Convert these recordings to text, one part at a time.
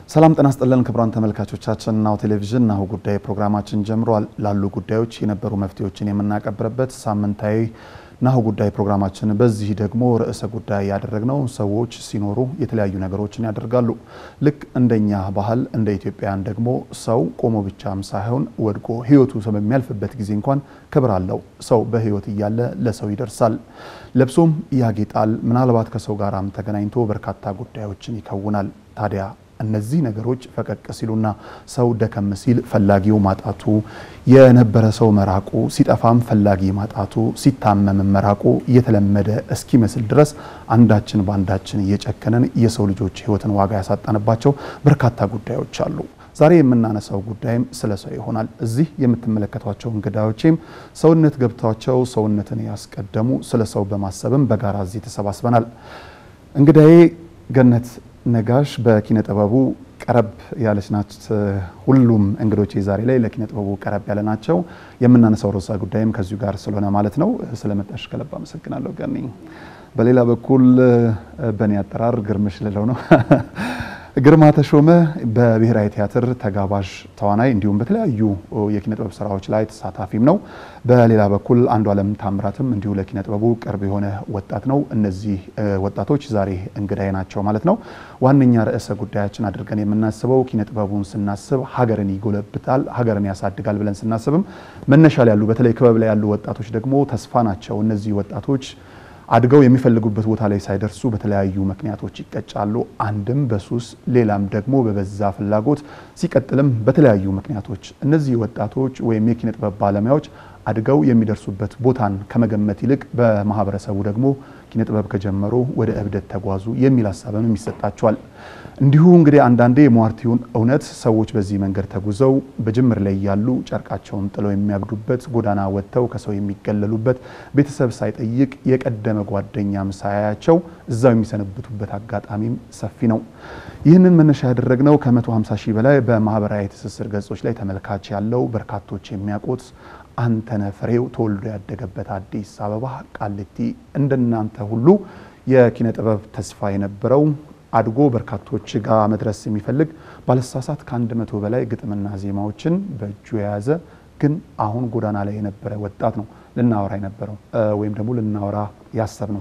ሰላም ጤና ይስጥልን ክቡራን ተመልካቾቻችን ናሁ ቴሌቪዥን ናሁ ጉዳይ ፕሮግራማችን ጀምሯል ላሉ ጉዳዮች የነበሩ መፍትሄዎችን የምናቀርብበት ሳምንታዊ ናሁ ጉዳይ ፕሮግራማችን በዚህ ደግሞ ርዕሰ ጉዳይ ያደረግነው ሰዎች ሲኖሩ የተለያዩ ነገሮችን ያደርጋሉ ልክ እንደኛ ባህል እንደ ኢትዮጵያን ደግሞ ሰው ቆሞ ብቻም ሳይሆን ወድቆ ህይወቱ በሚያልፍበት ጊዜ እንኳን ክብር አለው ሰው በህይወት እያለ ለሰው ይደርሳል ለብሶም ያጌጣል ምናልባት ከሰው ጋራም ተገናኝቶ በርካታ ጉዳዮችን ይከውናል ታዲያ እነዚህ ነገሮች ፈቀቅ ሲሉና ሰው ደከም ሲል ፈላጊው ማጣቱ የነበረ ሰው መራቁ ሲጠፋም ፈላጊ ማጣቱ ሲታመም መራቁ የተለመደ እስኪመስል ድረስ አንዳችን ባንዳችን እየጨከነን የሰው ልጆች ህይወትን ዋጋ ያሳጣንባቸው በርካታ ጉዳዮች አሉ ዛሬ የምናነሳው ጉዳይም ስለሰው ይሆናል እዚህ የምትመለከቷቸው እንግዳዎችም ሰውነት ገብታቸው ሰውነትን ያስቀደሙ ስለሰው በማሰብም በጋራ እዚህ ተሰባስበናል እንግዳዬ ገነት ነጋሽ በኪነ ጥበቡ ቀረብ ያለች ናት ሁሉም እንግዶቼ ዛሬ ላይ ለኪነ ጥበቡ ቀረብ ያለ ናቸው የምናነሳው ርዕሰ ጉዳይም ከዚሁ ጋር ስለሆነ ማለት ነው ስለመጣሽ ከልብ አመሰግናለሁ ገኒ በሌላ በኩል በኔ አጠራር ግርምሽ ልለው ነው ግርማ ተሾመ በብሔራዊ ቲያትር ተጋባዥ ተዋናይ እንዲሁም በተለያዩ የኪነ ጥበብ ስራዎች ላይ ተሳታፊም ነው በሌላ በኩል አንዱ ዓለም ታምራትም እንዲሁ ለኪነ ጥበቡ ቅርብ የሆነ ወጣት ነው እነዚህ ወጣቶች ዛሬ እንግዳይ ናቸው ማለት ነው ዋንኛ ርዕሰ ጉዳያችን አድርገን የምናስበው ኪነ ጥበቡን ስናስብ ሀገርን ይጎለብታል ሀገርን ያሳድጋል ብለን ስናስብም መነሻ ላይ ያሉ በተለይ ክበብ ላይ ያሉ ወጣቶች ደግሞ ተስፋ ናቸው እነዚህ ወጣቶች አድገው የሚፈልጉበት ቦታ ላይ ሳይደርሱ በተለያዩ ምክንያቶች ይቀጫሉ አንድም በሱስ ሌላም ደግሞ በበዛ ፍላጎት ሲቀጥልም በተለያዩ ምክንያቶች እነዚህ ወጣቶች ወይም የኪነ ጥበብ ባለሙያዎች አድገው የሚደርሱበት ቦታን ከመገመት ይልቅ በማህበረሰቡ ደግሞ ኪነ ጥበብ ከጀመሩ ወደ እብደት ተጓዙ የሚል ሐሳብም ይሰጣቸዋል እንዲሁ እንግዲህ አንዳንዴ ሟርቲውን እውነት ሰዎች በዚህ መንገድ ተጉዘው በጅምር ላይ ያሉ ጨርቃቸውን ጥለው የሚያብዱበት ጎዳና ወጥተው ከሰው የሚገለሉበት ቤተሰብ ሳይጠይቅ የቀደመ ጓደኛም ሳያያቸው እዛው የሚሰነብቱበት አጋጣሚም ሰፊ ነው ይህንን መነሻ ያደረግነው ከ150 ሺህ በላይ በማህበራዊ ትስስር ገጾች ላይ ተመልካች ያለው በርካቶች የሚያውቁት አንተነህ ፍሬው ተወልዶ ያደገበት አዲስ አበባ ቃሊቲ እንደናንተ ሁሉ የኪነ ጥበብ ተስፋ የነበረው አድጎ በርካቶች ጋር መድረስ የሚፈልግ ባለሳሳት ከ100 በላይ ግጥምና ዜማዎችን በእጁ የያዘ ግን አሁን ጎዳና ላይ የነበረ ወጣት ነው ልናወራ የነበረው ወይም ደግሞ ልናወራ ያሰብነው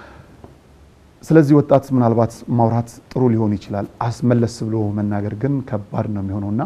ስለዚህ ወጣት ምናልባት ማውራት ጥሩ ሊሆን ይችላል አስመለስ ብሎ መናገር ግን ከባድ ነው የሚሆነውና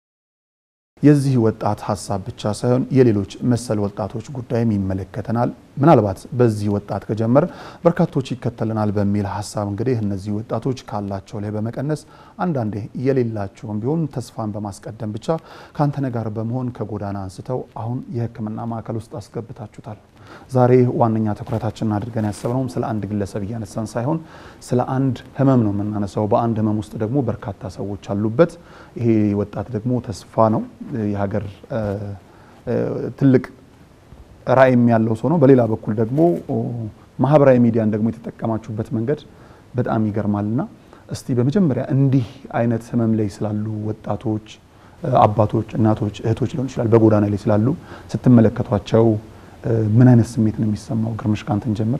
የዚህ ወጣት ሐሳብ ብቻ ሳይሆን የሌሎች መሰል ወጣቶች ጉዳይም ይመለከተናል ምናልባት በዚህ ወጣት ከጀመረ በርካቶች ይከተለናል በሚል ሐሳብ እንግዲህ እነዚህ ወጣቶች ካላቸው ላይ በመቀነስ አንዳንዴ የሌላቸውም ቢሆን ተስፋን በማስቀደም ብቻ ካንተነህ ጋር በመሆን ከጎዳና አንስተው አሁን የሕክምና ማዕከል ውስጥ አስገብታችሁታል ዛሬ ዋንኛ ተኩራታችንን አድርገን ያሰብነው ስለ አንድ ግለሰብ ያነሳን ሳይሆን ስለ አንድ ህመም ነው የምናነሳው በአንድ ህመም ውስጥ ደግሞ በርካታ ሰዎች አሉበት ይሄ ወጣት ደግሞ ተስፋ ነው የሀገር ትልቅ ራዕይም ያለው ሰው ነው በሌላ በኩል ደግሞ ማህበራዊ ሚዲያን ደግሞ የተጠቀማችሁበት መንገድ በጣም ይገርማልና እስቲ በመጀመሪያ እንዲህ አይነት ህመም ላይ ስላሉ ወጣቶች አባቶች እናቶች እህቶች ሊሆን ይችላል በጎዳና ላይ ስላሉ ስትመለከቷቸው ምን አይነት ስሜት ነው የሚሰማው ግርምሽ ካንተን ጀምር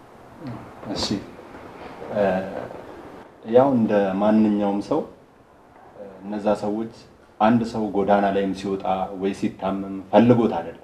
እሺ ያው እንደ ማንኛውም ሰው እነዛ ሰዎች አንድ ሰው ጎዳና ላይም ሲወጣ ወይ ሲታመም ፈልጎት አይደለም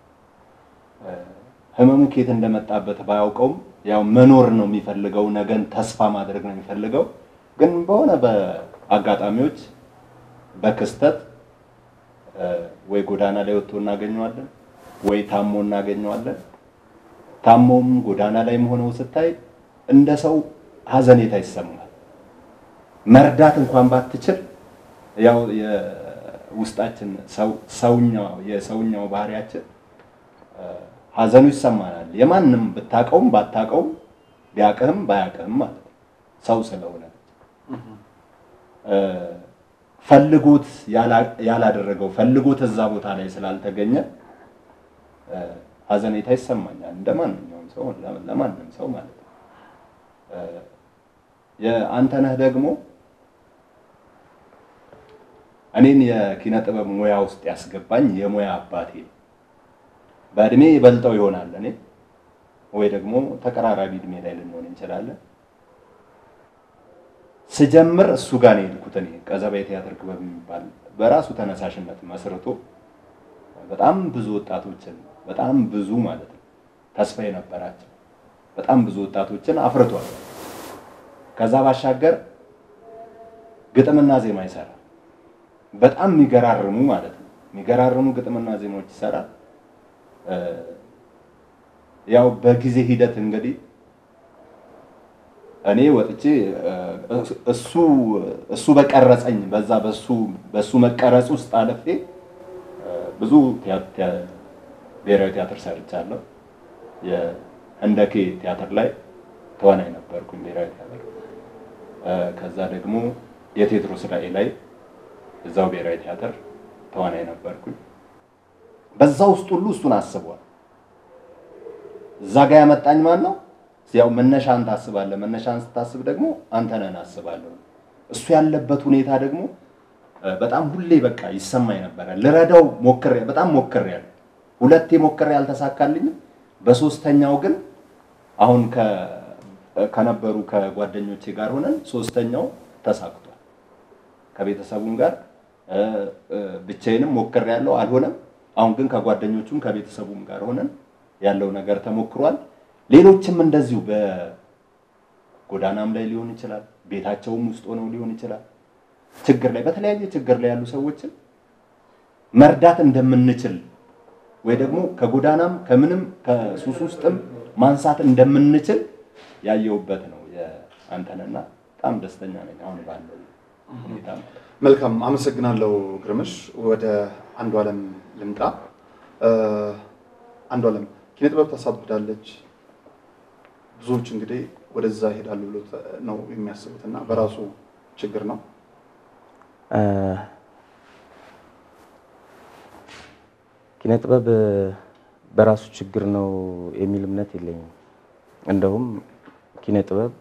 ህመሙ ከየት እንደመጣበት ባያውቀውም ያው መኖር ነው የሚፈልገው ነገን ተስፋ ማድረግ ነው የሚፈልገው ግን በሆነ በአጋጣሚዎች በክስተት ወይ ጎዳና ላይ ወጥቶ እናገኘዋለን ወይ ታሞ እናገኘዋለን ታሞም ጎዳና ላይ ሆነው ስታይ እንደ ሰው ሀዘኔታ ይሰማል መርዳት እንኳን ባትችል ያው የውስጣችን የሰውኛው ባህሪያችን ሀዘኑ ይሰማናል የማንንም ብታቀውም ባታቀውም ቢያቀህም ባያቀህም ማለት ሰው ስለሆነ ፈልጎት ያላደረገው ፈልጎት እዛ ቦታ ላይ ስላልተገኘ ሀዘኔታ ይሰማኛል እንደማንኛውም ሰው ለማንንም ሰው ማለት ነው የአንተነህ ደግሞ እኔን የኪነ ጥበብ ሙያ ውስጥ ያስገባኝ የሙያ አባቴ በእድሜ ይበልጠው ይሆናል እኔ ወይ ደግሞ ተቀራራቢ እድሜ ላይ ልንሆን እንችላለን ስጀምር እሱ ጋር ነው የሄድኩት እኔ ቀዘባ ቲያትር ክበብ የሚባል በራሱ ተነሳሽነት መስርቶ በጣም ብዙ ወጣቶችን በጣም ብዙ ማለት ነው ተስፋ የነበራቸው በጣም ብዙ ወጣቶችን አፍርቷል ከዛ ባሻገር ግጥምና ዜማ ይሰራል በጣም የሚገራርሙ ማለት ነው የሚገራርሙ ግጥምና ዜማዎች ይሰራል ያው በጊዜ ሂደት እንግዲህ እኔ ወጥቼ እሱ በቀረጸኝ በዛ በሱ መቀረጽ ውስጥ አለፌ ብዙ ብሔራዊ ቲያትር ሰርቻለሁ የህንደኬ ቲያትር ላይ ተዋናይ ነበርኩኝ ብሔራዊ ቲያትር ከዛ ደግሞ የቴዎድሮስ ራዕይ ላይ እዛው ብሔራዊ ቲያትር ተዋናይ ነበርኩኝ በዛ ውስጥ ሁሉ እሱን አስቧል እዛ ጋር ያመጣኝ ማን ነው ያው መነሻን ታስባለህ መነሻን ስታስብ ደግሞ አንተነህን አስባለሁ እሱ ያለበት ሁኔታ ደግሞ በጣም ሁሌ በቃ ይሰማኝ ነበር ለረዳው በጣም ሞክሬያለሁ ሁለቴ ሞክሬ ያልተሳካልኝ በሶስተኛው ግን አሁን ከነበሩ ከጓደኞቼ ጋር ሆነን ሶስተኛው ተሳክቷል ከቤተሰቡም ጋር ብቻዬንም ሞክሬያለሁ አልሆነም አሁን ግን ከጓደኞቹም ከቤተሰቡም ጋር ሆነን ያለው ነገር ተሞክሯል ሌሎችም እንደዚሁ በጎዳናም ላይ ሊሆን ይችላል ቤታቸውም ውስጥ ሆነው ሊሆን ይችላል ችግር ላይ በተለያየ ችግር ላይ ያሉ ሰዎችን መርዳት እንደምንችል ወይ ደግሞ ከጎዳናም ከምንም ከሱስ ውስጥም ማንሳት እንደምንችል ያየውበት ነው የአንተነህና በጣም ደስተኛ ነኝ አሁን ባለው ሁኔታ መልካም አመሰግናለሁ ግርምሽ ወደ አንዱ ዓለም ልምጣ አንዱ ዓለም ኪነ ጥበብ ታሳብዳለች ብዙዎች እንግዲህ ወደዛ ይሄዳሉ ብሎ ነው የሚያስቡትና በራሱ ችግር ነው ኪነ ጥበብ በራሱ ችግር ነው የሚል እምነት የለኝም እንደውም ኪነ ጥበብ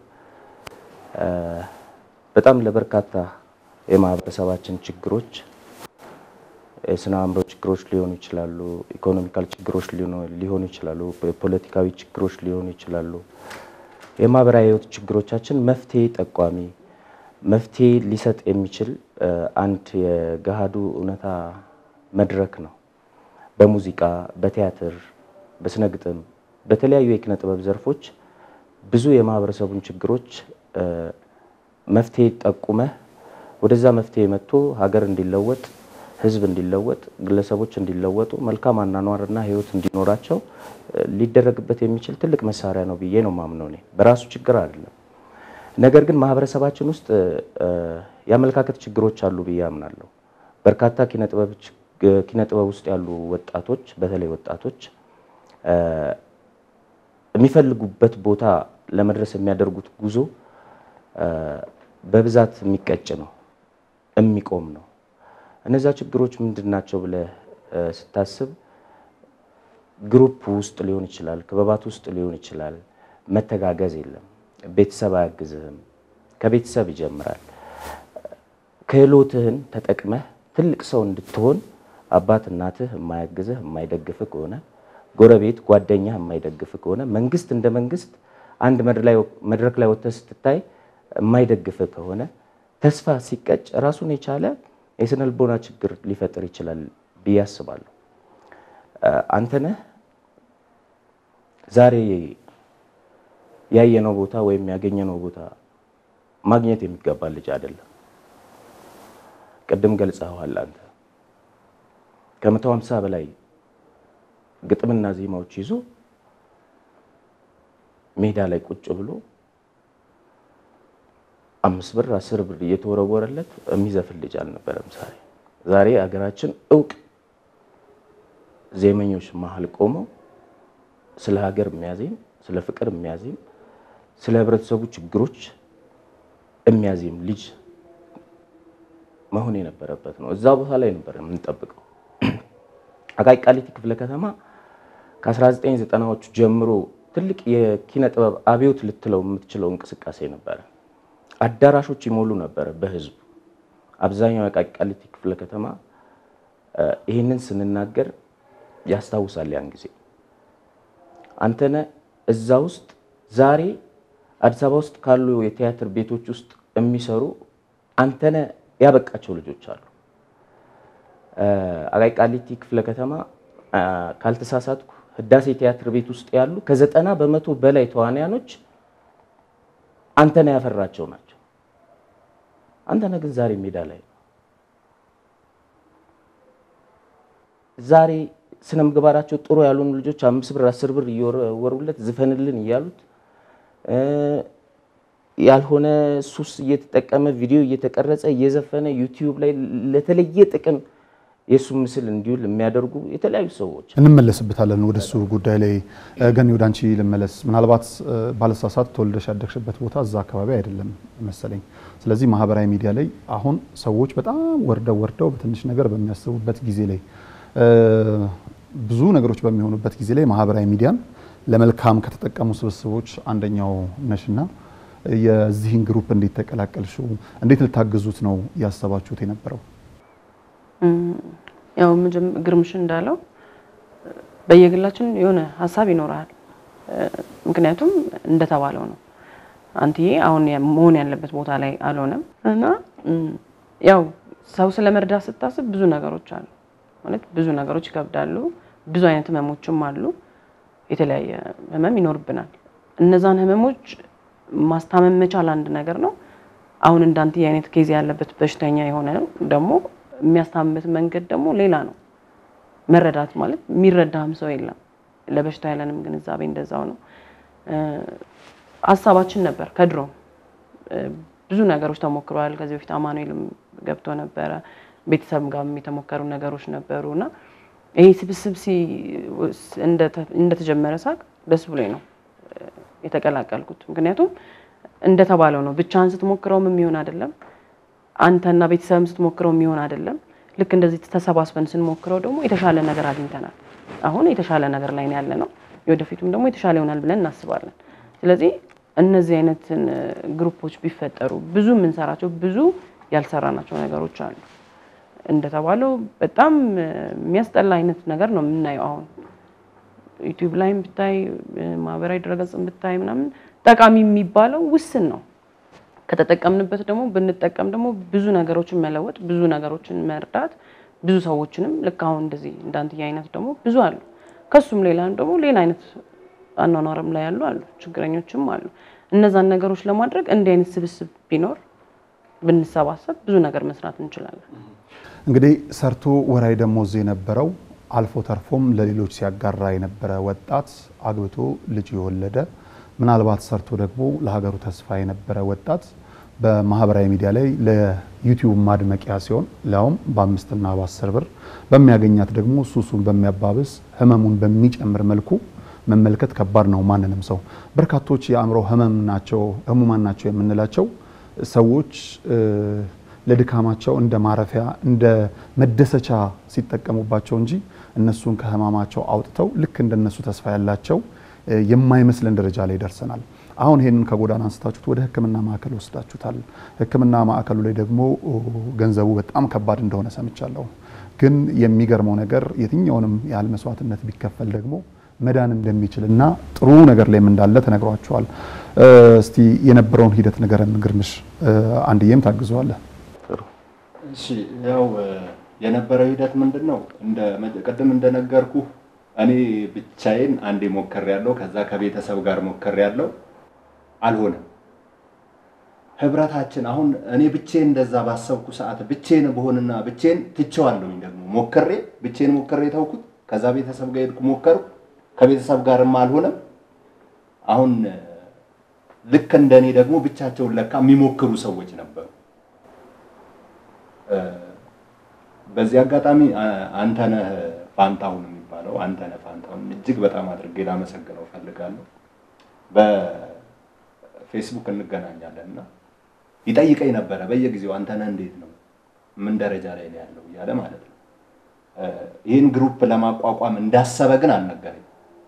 በጣም ለበርካታ የማህበረሰባችን ችግሮች የስነ አእምሮ ችግሮች ሊሆኑ ይችላሉ ኢኮኖሚካል ችግሮች ሊሆኑ ይችላሉ ፖለቲካዊ ችግሮች ሊሆኑ ይችላሉ የማህበራዊ ህይወት ችግሮቻችን መፍትሄ ጠቋሚ መፍትሄ ሊሰጥ የሚችል አንድ የገሃዱ እውነታ መድረክ ነው በሙዚቃ በቲያትር በስነ ግጥም በተለያዩ የኪነ ጥበብ ዘርፎች ብዙ የማህበረሰቡን ችግሮች መፍትሄ ጠቁመህ ወደዛ መፍትሄ መጥቶ ሀገር እንዲለወጥ ህዝብ እንዲለወጥ ግለሰቦች እንዲለወጡ መልካም አኗኗርና ህይወት እንዲኖራቸው ሊደረግበት የሚችል ትልቅ መሳሪያ ነው ብዬ ነው ማምነው እኔ በራሱ ችግር አይደለም ነገር ግን ማህበረሰባችን ውስጥ ያመለካከት ችግሮች አሉ ብዬ አምናለሁ በርካታ ኪነ ጥበብ ውስጥ ያሉ ወጣቶች በተለይ ወጣቶች የሚፈልጉበት ቦታ ለመድረስ የሚያደርጉት ጉዞ በብዛት የሚቀጭ ነው የሚቆም ነው እነዛ ችግሮች ምንድናቸው ብለ ስታስብ ግሩፕ ውስጥ ሊሆን ይችላል ክበባት ውስጥ ሊሆን ይችላል መተጋገዝ የለም ቤተሰብ አያግዝህም ከቤተሰብ ይጀምራል ክህሎትህን ተጠቅመህ ትልቅ ሰው እንድትሆን አባት እናትህ የማያግዝህ የማይደግፍህ ከሆነ ጎረቤት ጓደኛ የማይደግፍህ ከሆነ መንግስት እንደ መንግስት አንድ መድረክ ላይ ወጥተህ ስትታይ የማይደግፍህ ከሆነ ተስፋ ሲቀጭ ራሱን የቻለ የስነ ልቦና ችግር ሊፈጥር ይችላል ቢያስባሉ አንተነህ ዛሬ ያየነው ቦታ ወይም ያገኘነው ቦታ ማግኘት የሚገባ ልጅ አይደለም ቀደም ገልጸዋል አንተ ከ150 በላይ ግጥምና ዜማዎች ይዞ ሜዳ ላይ ቁጭ ብሎ 5 ብር 10 ብር እየተወረወረለት የሚዘፍን ልጅ አልነበረም ዛሬ አገራችን እውቅ ዜመኞች መሃል ቆመው ስለ ሀገር የሚያዜም ስለ ፍቅር የሚያዜም ስለ ህብረተሰቡ ችግሮች የሚያዜም ልጅ መሆን የነበረበት ነው እዛ ቦታ ላይ ነበር የምንጠብቀው አቃቂ ቃሊቲ ክፍለ ከተማ ከ1990ዎቹ ጀምሮ ትልቅ የኪነ ጥበብ አብዮት ልትለው የምትችለው እንቅስቃሴ ነበር አዳራሾች ይሞሉ ነበር በህዝብ አብዛኛው አቃቂ ቃሊቲ ክፍለ ከተማ ይሄንን ስንናገር ያስታውሳል ያን ጊዜ አንተነህ እዛ ውስጥ ዛሬ አዲስ አበባ ውስጥ ካሉ የቲያትር ቤቶች ውስጥ የሚሰሩ አንተነህ ያበቃቸው ልጆች አሉ አጋይ ቃሊቲ ክፍለ ከተማ ካልተሳሳትኩ ህዳሴ ቲያትር ቤት ውስጥ ያሉ ከ90% በላይ ተዋናያኖች አንተነህ ያፈራቸው ናቸው አንተነህ ግን ዛሬ ሜዳ ላይ ዛሬ ስነ ምግባራቸው ጥሩ ያሉን ልጆች 5 ብር 10 ብር እየወሩለት ዝፈንልን ይያሉት ያልሆነ ሱስ እየተጠቀመ ቪዲዮ እየተቀረጸ እየዘፈነ ዩቲዩብ ላይ ለተለየ ጥቅም የሱ ምስል እንዲውል የሚያደርጉ የተለያዩ ሰዎች እንመለስበታለን ወደሱ ጉዳይ ላይ ገኒ ወዳንቺ ልመለስ ምናልባት ባለሳሳት ተወልደሽ ያደግሽበት ቦታ እዛ አካባቢ አይደለም መሰለኝ ስለዚህ ማህበራዊ ሚዲያ ላይ አሁን ሰዎች በጣም ወርደው በትንሽ ነገር በሚያስቡበት ጊዜ ላይ ብዙ ነገሮች በሚሆኑበት ጊዜ ላይ ማህበራዊ ሚዲያን ለመልካም ከተጠቀሙ ስብስቦች አንደኛው ነሽና የዚህን ግሩፕ እንዴት ተቀላቀልሽው እንዴት ልታግዙት ነው ያሰባችሁት የነበረው ያው ግርምሽ እንዳለው በየግላችን የሆነ ሐሳብ ይኖራል ምክንያቱም እንደተባለው ነው አንቲዬ አሁን መሆን ያለበት ቦታ ላይ አልሆነም እና ያው ሰው ስለመርዳት ስታስብ ብዙ ነገሮች አሉ ማለት ብዙ ነገሮች ይከብዳሉ ብዙ አይነት ህመሞችም አሉ የተለያየ ህመም ይኖርብናል እነዛን ህመሞች ማስታመም መቻል አንድ ነገር ነው አሁን እንዳንቲዬ አይነት ኬዝ ያለበት በሽተኛ የሆነ ነው ደግሞ የሚያስታምበት መንገድ ደግሞ ሌላ ነው መረዳት ማለት የሚረዳም ሰው የለም ለበሽታ ያለንም ግንዛቤ እንደዛው ነው ሐሳባችን ነበር ከድሮ ብዙ ነገሮች ተሞክረዋል ከዚህ በፊት አማኑኤልም ገብቶ ነበር ቤተሰብ ጋርም የተሞከሩ ነገሮች ነበሩና ይሄ ስብስብ እንደተጀመረ ሳቅ ደስ ብሎኝ ነው የተቀላቀልኩት ምክንያቱም እንደተባለው ነው ብቻን ስትሞክረውም የሚሆን አይደለም አንተና ቤተሰብም ስትሞክረው የሚሆን አይደለም ልክ እንደዚህ ተሰባስበን ስንሞክረው ደግሞ የተሻለ ነገር አግኝተናል አሁን የተሻለ ነገር ላይ ነው ያለነው ወደፊቱም ደግሞ የተሻለ ይሆናል ብለን እናስባለን ስለዚህ እነዚህ አይነት ግሩፖች ቢፈጠሩ ብዙ ምንሰራቸው ብዙ ያልሰራናቸው ነገሮች አሉ እንደተባለው በጣም የሚያስጠላ አይነት ነገር ነው የምናየው አሁን ዩቲዩብ ላይም ብታይ ማህበራዊ ድረገጽም ብታይ ምናምን ጠቃሚ የሚባለው ውስን ነው ከተጠቀምንበት ደግሞ ብንጠቀም ደግሞ ብዙ ነገሮችን መለወጥ ብዙ ነገሮችን መርዳት ብዙ ሰዎችንም ልክ አሁን እንደዚህ እንዳንቲዬ አይነት ደግሞ ብዙ አሉ ከሱም ሌላ ደግሞ ሌላ አይነት አኗኗርም ላይ አሉ ችግረኞችም አሉ እነዛን ነገሮች ለማድረግ እንደ አይነት ስብስብ ቢኖር ብንሰባሰብ ብዙ ነገር መስራት እንችላለን እንግዲህ ሰርቶ ወራይ ደሞዝ የነበረው አልፎ ተርፎም ለሌሎች ሲያጋራ የነበረ ወጣት አግብቶ ልጅ የወለደ ምናልባት ሰርቶ ደግሞ ለሀገሩ ተስፋ የነበረ ወጣት በማህበራዊ ሚዲያ ላይ ለዩቲዩብ ማድመቂያ ሲሆን ላውም በ5 እና በ10 ብር በሚያገኛት ደግሞ ሱሱን በሚያባብስ ህመሙን በሚጨምር መልኩ መመልከት ከባድ ነው ማንንም ሰው በርካቶች የአእምሮ ህሙማን ናቸው የምንላቸው ሰዎች ለድካማቸው እንደ ማረፊያ እንደ መደሰቻ ሲጠቀሙባቸው እንጂ እነሱን ከህማማቸው አውጥተው ልክ እንደነሱ ተስፋ ያላቸው የማይመስለን ደረጃ ላይ ደርሰናል አሁን ይሄንን ከጎዳና አንስታችሁት ወደ ህክምና ማዕከል ወስዳችሁታል ህክምና ማዕከሉ ላይ ደግሞ ገንዘቡ በጣም ከባድ እንደሆነ ሰምቻለሁ ግን የሚገርመው ነገር የትኛውንም ያህል መስዋዕትነት ቢከፈል ደግሞ መዳን እንደሚችልና ጥሩ ነገር ላይም እንዳለ ተነግሯቸዋል እስቲ የነበረውን ሂደት ነገርን ግርምሽ አንድዬም ታግዟል እሺ ያው የነበረው ሂደት ምንድነው ቀደም እንደነገርኩ እኔ ብቻዬን አንዴ ሞክሬያለሁ ከዛ ከቤተሰብ ጋር ሞክሬያለሁ አልሆነም ህብረታችን አሁን እኔ ብቻዬን እንደዛ ባሰብኩ ሰዓት ብቻዬን በሆንና ብቻዬን ትቼዋለሁኝ ደግሞ ብቻዬን ሞክሬ ተውኩት ከዛ ቤተሰብ ጋር ሄድኩ ሞከርኩ ከቤተሰብ ጋርም አልሆነም አሁን ልክ እንደኔ ደግሞ ብቻቸውን ለካ የሚሞክሩ ሰዎች ነበሩ በዚህ አጋጣሚ አንተነህ ፋንታውን የሚባለው አንተነህ ፋንታውን እጅግ በጣም አድርጌ ላመሰግነው ፈልጋለሁ በፌስቡክ እንገናኛለንና ይጠይቀኝ ነበር በየጊዜው አንተነህ እንዴት ነው ምን ደረጃ ላይ ነው ያለው ያለ ማለት ነው ይሄን ግሩፕ ለማቋቋም እንዳሰበ ግን አልነገረኝ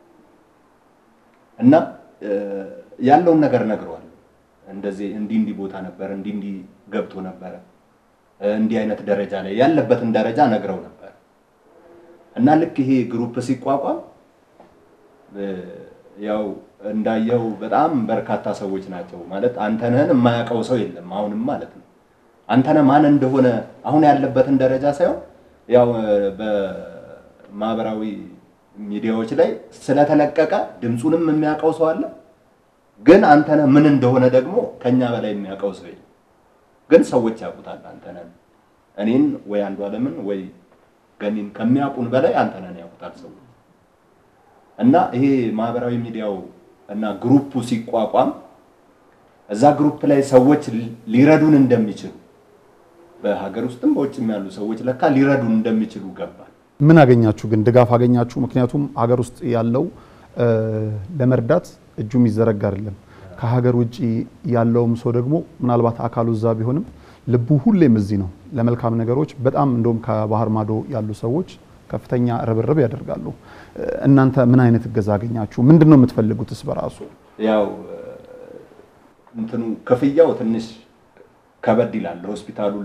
እና ያለውን ነገር ነግሯል እንደዚህ እንዲ ቦታ ነበር እንዲ ገብቶ ነበር እንዲ አይነት ደረጃ ላይ ያለበትን ደረጃ ነግረው ነበር እና ልክ ይሄ ግሩፕ ሲቋቋም ያው እንዳየው በጣም በርካታ ሰዎች ናቸው ማለት አንተነህን የማያውቀው ሰው የለም አሁንም ማለት ነው አንተነህ ማን እንደሆነ አሁን ያለበትን ደረጃ ሳይሆን ያው በማህበራዊ ሚዲያዎች ላይ ስለተለቀቀ ድምጹንም የሚያውቀው ሰው አለ ግን አንተነህ ምን እንደሆነ ደግሞ ከኛ በላይ የሚያውቀው ሰው የለም ግን ሰዎች ያውቁታል አንተነህ እኔን ወይ አንዱ ዓለምን ወይ ገኒን ከሚያውቁን በላይ አንተነህን ያውቁታል ሰው እና ይሄ ማህበራዊ ሚዲያው እና ግሩፑ ሲቋቋም እዛ ግሩፕ ላይ ሰዎች ሊረዱን እንደሚችሉ በሀገር ውስጥም በውጭም ያሉ ሰዎች ለካ ሊረዱን እንደሚችሉ ገባል ምን አገኛችሁ ግን ድጋፍ አገኛችሁ ምክንያቱም ሀገር ውስጥ ያለው ለመርዳት እጁ የሚዘረጋ አይደለም ከሀገር ውጪ ያለውም ሰው ደግሞ ምናልባት አካሉ እዛ ቢሆንም ልቡ ሁሌም እዚህ ነው ለመልካም ነገሮች በጣም እንደውም ከባህር ማዶ ያሉ ሰዎች ከፍተኛ ርብርብ ያደርጋሉ እናንተ ምን አይነት እገዛ አገኛችሁ ምንድነው የምትፈልጉትስ በራሱ ያው እንትኑ ከፍያው ትንሽ ከበድ ይላል ሆስፒታሉ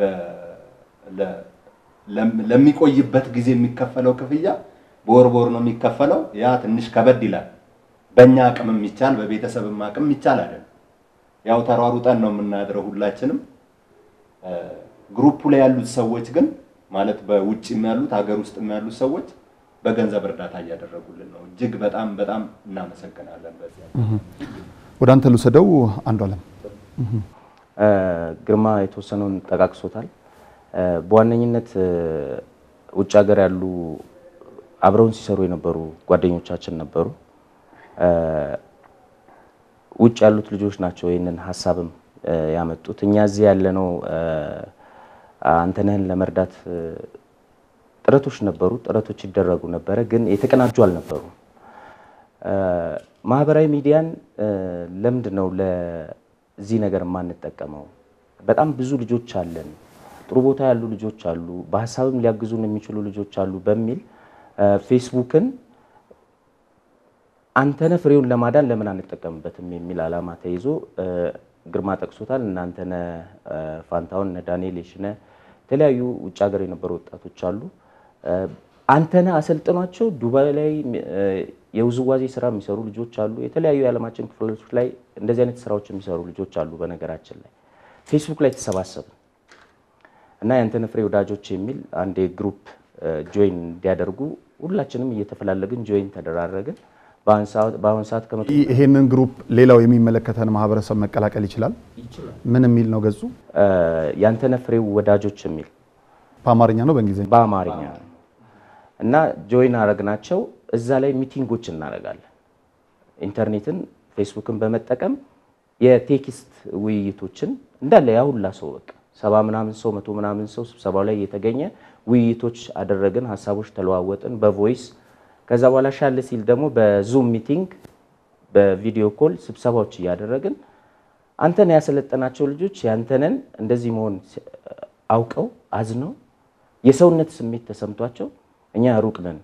ለሚቆይበት ጊዜ የሚከፈለው ክፍያ በወር ነው የሚከፈለው ያ ትንሽ ከበድ ይላል በእኛ አቅም ይቻል በቤተሰብም አቅም ይቻል አይደል ያው ተሯሩጠን ነው የምናድረው ሁላችንም ግሩፑ ላይ ያሉት ሰዎች ግን ማለት በውጭም ያሉት ሀገር ውስጥም ያሉት ሰዎች በገንዘብ እርዳታ ያደረጉልን ነው እጅግ በጣም እናመሰግናለን በዚያ ወደ አንተ ልሰደው አንዱ ዓለም ግርማ የተወሰነውን ተቃቅሶታል በዋነኝነት ውጭ ሀገር ያሉ አብረውን ሲሰሩ የነበሩ ጓደኞቻችን ነበሩ ውጭ ያሉት ልጆች ናቸው ይሄንን ሐሳብም ያመጡት እኛ እዚህ ያለነው አንተነህን ለመርዳት ጥረቶች ነበሩ ጥረቶች ይደረጉ ነበር ግን የተቀናጁ አልነበሩ ማህበራዊ ሚዲያን ለምንድነው ለዚህ ነገር ማንጠቀመው በጣም ብዙ ልጆች አለን ጥሩ ቦታ ያሉ ልጆች አሉ በሐሳብም ሊያግዙን የሚችሉ ልጆች አሉ በሚል ፌስቡክን አንተነህ ፍሬውን ለማዳን ለምን አንጠቀምበትም የሚል አላማ ተይዞ ግርማ ጠቅሶታል እናንተነህ ፋንታውን ዳንኤል የሽነ ተለያዩ ውጭ ሀገር የነበሩ ወጣቶች አሉ አንተነህ አሰልጥኗቸው ዱባይ ላይ የውዝዋዜ ስራ የሚሰሩ ልጆች አሉ የተለያዩ የዓለማችን ክፍሎች ላይ እንደዚህ አይነት ስራዎች የሚሰሩ ልጆች አሉ በነገራችን ላይ ፌስቡክ ላይ ተሰባሰብን እና የአንተነህ ፍሬ ወዳጆች የሚል አንድ ግሩፕ ጆይን እንዲያደርጉ ሁላችንም እየተፈላለግን ጆይን ተደራረግን በአሁን ሰዓት ከመጡ ይሄንን ግሩፕ ሌላው የሚመለከተን ማህበረሰብ መቀላቀል ይችላል ምን የሚል ነው ገጹ የአንተነህ ፍሬ ወዳጆች የሚል በአማርኛ ነው በእንግሊዘኛ በአማርኛ እና ጆይን አረግናቸው እዛ ላይ ሚቲንጎች እናረጋለን ኢንተርኔትን ፌስቡክን በመጠቀም የቴክስት ውይይቶችን እንዳለ ያሁላ ሰው በቃ 70 ምናምን ሰው 100 ምናምን ሰው ስብሰባው ላይ የተገኘ ውይይቶች አደረግን ሐሳቦች ተለዋወጥን በቮይስ ከዛ በኋላ ሻል ሲል ደግሞ በዙም ሚቲንግ በቪዲዮ ኮል ስብሰባዎች ያደረግን አንተነህ ያሰለጠናቸው ልጆች ያንተነን እንደዚህ መሆን አውቀው አዝነው የሰውነት ስሜት ተሰምቷቸው እኛ ሩቅ ነን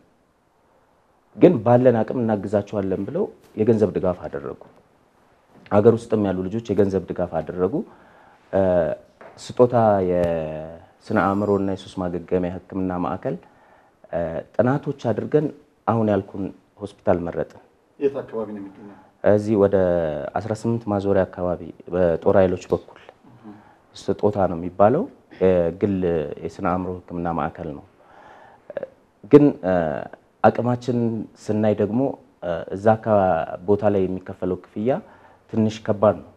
ግን ባለን አቅም እናግዛቸዋለን ብለው የገንዘብ ድጋፍ አደረጉ ሀገር ውስጥም ያሉ ልጆች የገንዘብ ድጋፍ አደረጉ ስጦታ የስነ አእምሮና የሱስ ማገገሚያ ህክምና ማዕከል ጥናቶች አድርገን አሁን ያልኩን ሆስፒታል መረጥን የት አካባቢ ነው የሚገኘው እዚህ ወደ 18 ማዞሪያ አካባቢ በጦር ኃይሎች በኩል ስጦታ ነው የሚባለው ግል የስነ አእምሮ ህክምና ማዕከል ነው ግን አቅማችን ስናይ ደግሞ እዛ ቦታ ላይ የሚከፈለው ክፍያ ትንሽ ከባድ ነው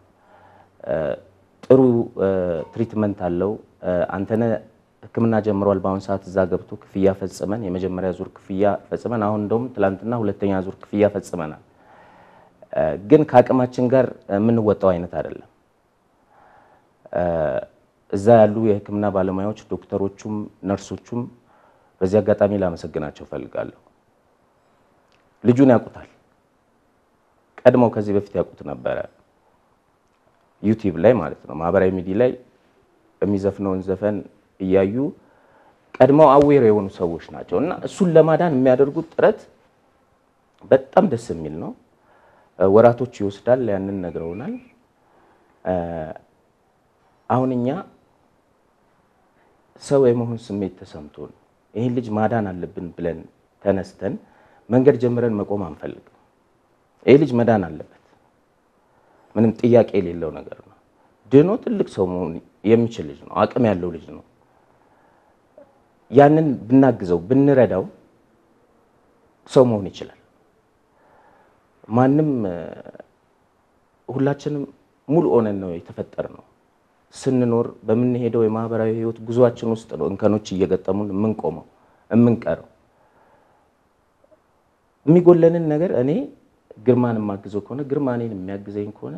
ጥሩ ትሪትመንት አለው አንተነህ ህክምና ጀምሯል በአሁን ሰዓት እዛ ገብቶ ክፍያ ፈጽመን የመጀመሪያ ዙር ክፍያ ፈጽመን አሁን እንደውም ትላንትና ሁለተኛ ዙር ክፍያ ፈጽመናል ግን ከአቅማችን ጋር የምንወጣው አይነት አይደለም እዛ ያሉ የህክምና ባለሙያዎች ዶክተሮቹም ነርሶቹም በዚህ አጋጣሚ ላመሰግናቸው ፈልጋለሁ ልጁን ያቁታል ቀድሞ ከዚህ በፊት ያቁት ነበር ዩቲዩብ ላይ ማለት ነው ማህበራዊ ሚዲያ ላይ የሚዘፍነውን ዘፈን እያዩ ቀድመው አዌር የሆኑ ሰዎች ናቸውና እሱን ለማዳን የሚያደርጉት ጥረት በጣም ደስ የሚል ነው ወራቶች ይወስዳል ያንን ነግረውናል አሁንኛ ሰው የመሆን ስሜት ተሰምቶን ይሄን ልጅ ማዳን አለብን ብለን ተነስተን መንገድ ጀምረን መቆም አንፈልግም ይሄ ልጅ መዳን አለበት ምንም ጥያቄ የሌለው ነገር ነው ድኖ ትልቅ ሰው መሆን የሚችል ልጅ ነው አቅም ያለው ልጅ ነው ያንን ብናግዘው ብንረዳው ሰው መሆን ይችላል ማንንም ሁላችንም ሙሉ ሆነን ነው የተፈጠርነው ስንኖር በመንሄደው የማህበራዊ ህይወት ጉዟችን ውስጥ ነው እንከኖች እየገጠሙን ምን ቆመው እምንቀረው የሚጎለንን ነገር እኔ ግርማን ማግዘው ከሆነ ግርማኔን የሚያግዘኝ ከሆነ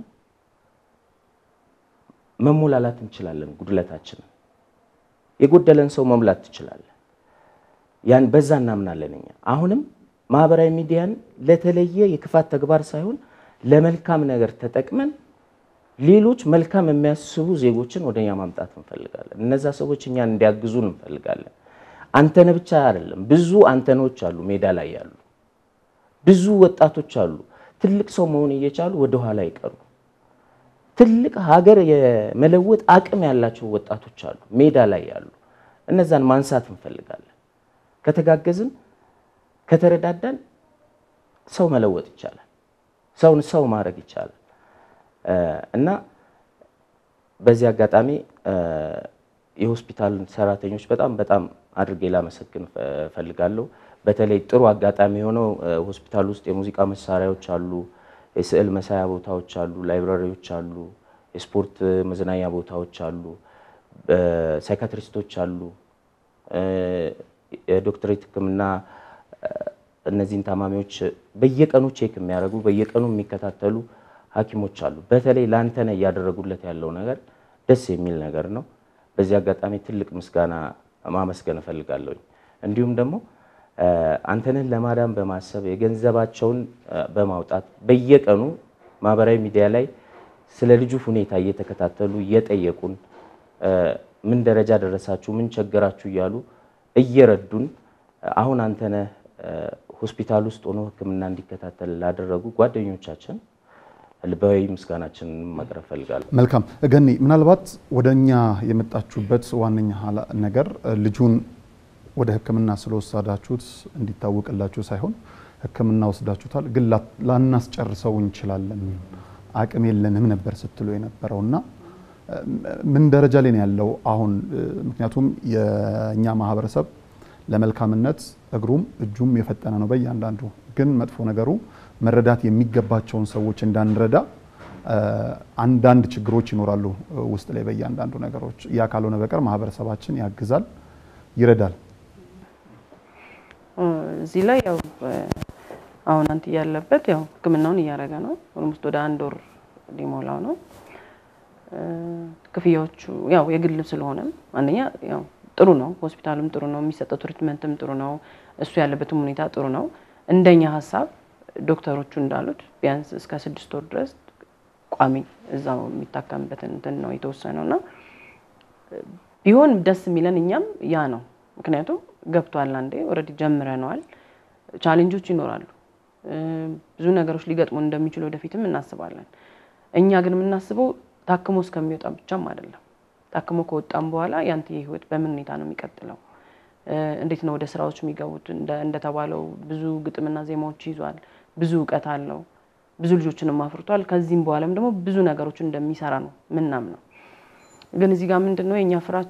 መሞላላት እንችላለን ጉድለታችን የጎደለን ሰው መሙላት ይችላል ያን በዛ እናምናለን እኛ አሁንም ማህበራዊ ሚዲያን ለተለየ የክፋት ተግባር ሳይሆን ለመልካም ነገር ተጠቅመን ሌሎች መልካም የሚያስቡ ዜጎችን ወደኛ ማምጣት እንፈልጋለን እነዛ ሰዎች እኛን እንዲያግዙን እንፈልጋለን አንተነህ ብቻ አይደለም ብዙ አንተኖች አሉ ሜዳ ላይ ያሉ ብዙ ወጣቶች አሉ ትልቅ ሰው መሆን እየቻሉ ወደ ኋላ ይቀሩ ትልቅ ሀገር የመለወጥ አቅም ያላቸው ወጣቶች አሉ ሜዳ ላይ ያሉ እነዛን ማንሳት እንፈልጋለን ከተጋገዝን ከተረዳዳን ሰው መለወጥ ይቻላል ሰውን ሰው ማድረግ ይቻላል እና በዚህ አጋጣሚ የሆስፒታል ሰራተኞች በጣም አድርጌ ላመሰግን ፈልጋለሁ በተለይ ጥሩ አጋጣሚ ሆነው ሆስፒታል ውስጥ የሙዚቃ መሳሪያዎች አሉ የስዕል መሳያ ቦታዎች አሉ ላይብራሪዎች አሉ የስፖርት መዝናኛ ቦታዎች አሉ ሳይካትሪስቶች አሉ የዶክተሬት ህክምና እነዚህን ታማሚዎች በየቀኑ ቼክ የሚያደርጉ በየቀኑ የሚከታተሉ ሐኪሞች አሉ በተለይ ላንተነህ ያደረጉለት ያለው ነገር ደስ የሚል ነገር ነው በዚህ አጋጣሚ ትልቅ ምስጋና ማመስገን ፈልጋለሁ እንዲሁም ደግሞ አንተነህን ለማዳን በማሰብ የገንዘባቸውን በማውጣት በየቀኑ ማህበራዊ ሚዲያ ላይ ስለ ልጁ ሁኔታ እየተከታተሉ እየጠየቁን ምን ደረጃ ደረሳችሁ ምን ቸገራችሁ ይያሉ እየረዱን አሁን አንተነህ ሆስፒታል ውስጥ ሆኖ ህክምና እንዲከታተል ላደረጉ ጓደኞቻችን ልባዊ ምስጋናችን ማቅረብ ፈልጋለሁ መልካም ገኒ ምናልባት ወደኛ የመጣችሁበት ዋነኛ ነገር ልጁን ወደ ህክምና ስለወሰዳችሁት እንዲታወቅላችሁ ሳይሆን ህክምና ወስዳችሁታል ግን ላናስጨርሰው እንችላለን አቅም የለንም ነበር ስትሉ የነበረውና ምን ደረጃ ላይ ነው ያለው አሁን ምክንያቱም የኛ ማህበረሰብ ለመልካምነት እግሩም እጁም የፈጠነ ነው በእያንዳንዱ ግን መጥፎ ነገሩ መረዳት የሚገባቸውን ሰዎች እንዳንረዳ አንዳንድ ችግሮች ይኖራሉ ውስጥ ላይ በእያንዳንዱ ነገሮች ያ ካልሆነ በቀር ማህበረሰባችን ያግዛል ይረዳል እዚህ ላይ ያው አሁን አንተ ያለበት ያው ህክምናውን እያረጋ ነው ኦልሞስት ወደ 1 ወር ሊሞላው ነው ክፍያዎቹ ያው የግል ስለሆነ አንደኛ ያው ጥሩ ነው ሆስፒታሉም ጥሩ ነው የሚሰጠው ትሪትመንትም ጥሩ ነው እሱ ያለበትም ሁኔታ ጥሩ ነው እንደኛ ሐሳብ ዶክተሮቹ እንዳሉት ቢያንስ እስከ 6 ወር ድረስ ቋሚ እዛው የሚታከምበት እንትን ነው የተወሰነውና ቢሆን ደስ የሚለን እኛም ያ ነው ምክንያቱም ገብቷል አንዴ ኦሬዲ ጀምረናል ቻሌንጆች ይኖራሉ ብዙ ነገሮች ሊገጥሙ እንደሚችሉ ወደፊትም እናስባለን እኛ ግን የምናስበው ታክሞ እስከሚወጣ ብቻም አይደለም ታክሞ ከወጣም በኋላ ያንተ ህይወት በምን ሁኔታ ነው የሚቀጥለው እንዴት ነው ወደ ስራዎች የሚገቡት እንደተባለው ብዙ ግጥምና ዜማዎች ይዟል ብዙ ዕውቀት አለው ብዙ ልጆችንም አፍርቷል ከዚህም በኋላም ደግሞ ብዙ ነገሮች እንደሚሰራ ነው ምንናም ነው ግን እዚህ ጋር ምንድነው የኛ ፍራቻ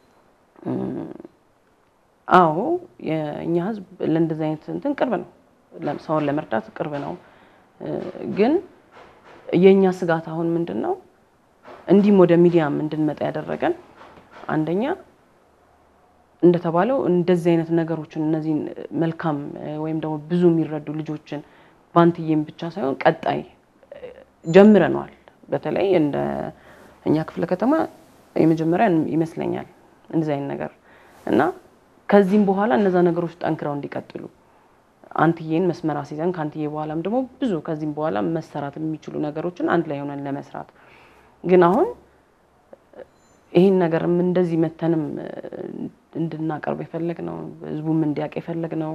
አዎ የኛ ህዝብ ለእንደዚህ አይነት እንትን ቅርብ ነው ለምሳውን ለመርዳት ቅርብ ነው ግን የኛ ስጋት አሁን ምንድነው እንዲም ወደ ሚዲያም እንድንመጣ ያደረገን አንደኛ እንደተባለው እንደዚህ አይነት ነገሮችን እነዚህ መልካም ወይም ደግሞ ብዙ የሚረዱ ልጆችን ባንትዬም ብቻ ሳይሆን ቀጣይ ጀምረናል በተለይ እንደ እኛ ክፍለ ከተማ የመጀመሪያ ይመስለኛል እንደዚህ አይነት ነገር እና ከዚህም በኋላ እነዛ ነገሮች ጠንክረው እንዲቀጥሉ አንትዬን መስመር አስይዘን ካንትዬ በኋላም ደግሞ ብዙ ከዚህም በኋላ መሰራት የሚችሉ ነገሮችን አንድ ላይ ሆነን ለመስራት ግን አሁን ይሄን ነገርም እንደዚህ መተንም እንድናቀርብ የፈለግነው ህዝቡም እንዲያውቅ የፈለግነው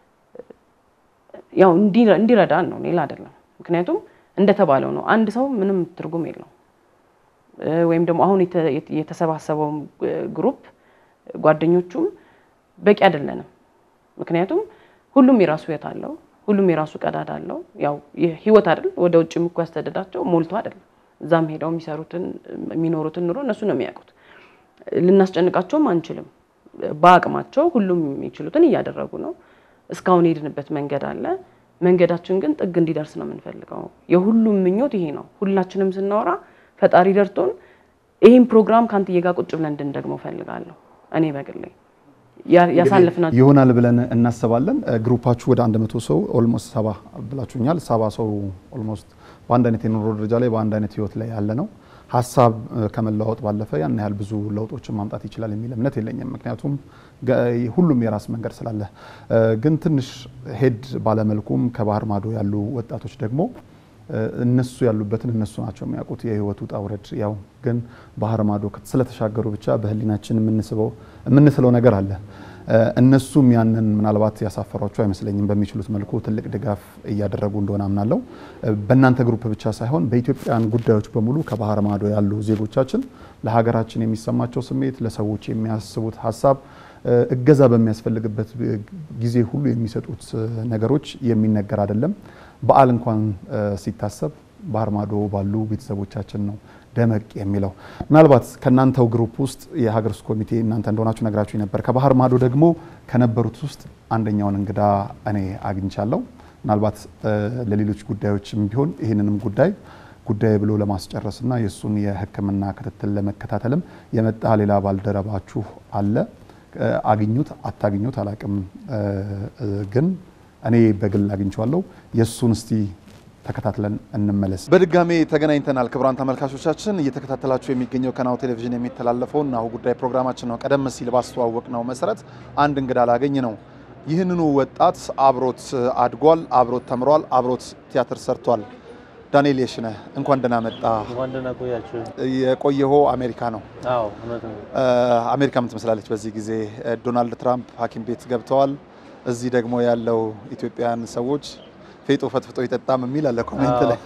ያው እንዲረዳን ነው ሌላ አይደለም ምክንያቱም እንደተባለው ነው አንድ ሰው ምንም ትርጉም የለው ወይም ደግሞ አሁን የተሰባሰበው ግሩፕ ጓደኞቹም በቂ አይደለንም ምክንያቱም ሁሉም የራሱ ህይወት አለው ሁሉም የራሱ ቀዳዳ አለው ያው ህይወት አይደል ወደ ውጭም እኮ ያስተደዳቸው ሞልቶ አይደል እዛም ሄደው የሚሰሩትን የሚኖሩትን ኑሮ እነሱ ነው የሚያውቁት ልናስጨንቃቸውም አንችልም በአቅማቸው ሁሉም የሚችሉትን እያደረጉ ነው እስካሁን ሄድንበት መንገድ አለ መንገዳችን ግን ጥግ እንዲደርስ ነው የምንፈልገው የሁሉም ምኞት ይሄ ነው ሁላችንም ስናወራ ፈጣሪ ደርቶን ይሄን ፕሮግራም ካንተ ጋር ቁጭ ብለን እንድንደግመው ፈልጋለሁ እኔ በግሌ ያሳለፍና ይሆናል ብለን እናስባለን ግሩፓችሁ ወደ 100 ሰው ኦልሞስት 70 ብላችሁኛል 70 ሰው ኦልሞስት በአንድ አይነት የኑሮ ደረጃ ላይ በአንድ አይነት ህይወት ላይ ያለ ነው ሐሳብ ከመለዋወጥ ባለፈ ያን ያህል ብዙ ለውጦችን ማምጣት ይችላል የሚል እምነት የለኝም ምክንያቱም ሁሉም የራስ መንገድ ስላለ ግን ትንሽ ሄድ ባለመልኩም ከባህር ማዶ ያሉ ወጣቶች ደግሞ እነሱ ያሉበትን እነሱ ናቸው የሚያውቁት የህይወቱ ጣውረድ ያው ግን ባህር ማዶ ስለተሻገሩ ብቻ በህሊናችን የምንስለው ነገር አለ እነሱም ያንን ምናልባት ያሳፈሯቸው አይመስለኝም በሚችሉት መልኩ ትልቅ ድጋፍ እያደረጉ እንደሆነ አምናለሁ በእናንተ ግሩፕ ብቻ ሳይሆን በኢትዮጵያን ጉዳዮች በሙሉ ከባህር ማዶ ያሉ ዜጎቻችን ለሀገራችን የሚሰማቸው ስሜት ለሰዎች የሚያስቡት ሐሳብ እገዛ በሚያስፈልግበት ጊዜ ሁሉ የሚሰጡት ነገሮች የሚነገር አይደለም በአል እንኳን ሲታሰብ ባህር ማዶ ባሉ ቤተሰቦቻችን ነው ደመቅ የሚለው ምናልባት ከናንተው ግሩፕ ውስጥ የሀገር ውስጥ ኮሚቴ እናንተ እንደሆናችሁ ነግራችሁ ነበር ከባህር ማዶ ደግሞ ከነበሩት ውስጥ አንደኛውን እንግዳ እኔ አግኝቻለሁ ምናልባት ለሌሎች ጉዳዮችም ቢሆን ይሄንንም ጉዳይ ብሎ ለማስጨረስና የሱን የህክምና ክትትል ለመከታተልም የመጣ ሌላ ባልደረባችሁ አለ አግኙት አታግኙት አላቅም ግን እኔ በግል አግኝቻለሁ የሱን እስቲ ተከታትለን እንመለስ በድጋሜ ተገናኝተናል ክቡራን ተመልካቾቻችን እየተከታተላችሁ የሚገኘው ከናሁ ቴሌቪዥን የሚተላለፈው ናሁ ጉዳይ ፕሮግራማችን ነው ቀደም ሲል ባስተዋወቅነው መሰረት አንድ እንግዳ ላገኝ ነው ይህንኑ ወጣት አብሮት አድጓል አብሮት ተምሯል አብሮት ቲያትር ሰርቷል ዳንኤል የሽነህ እንኳን ደህና መጣ እንኳን ደህና ቆያችሁ የቆየው አሜሪካ ነው አዎ እውነት ነው አሜሪካ ምን ትመስላለች በዚህ ጊዜ ዶናልድ ትራምፕ ሐኪም ቤት ገብተዋል እዚህ ደግሞ ያለው ኢትዮጵያን ሰዎች ፌጦ ፈትፍጦ ይጠጣም የሚል አለ ኮሜንት ላይ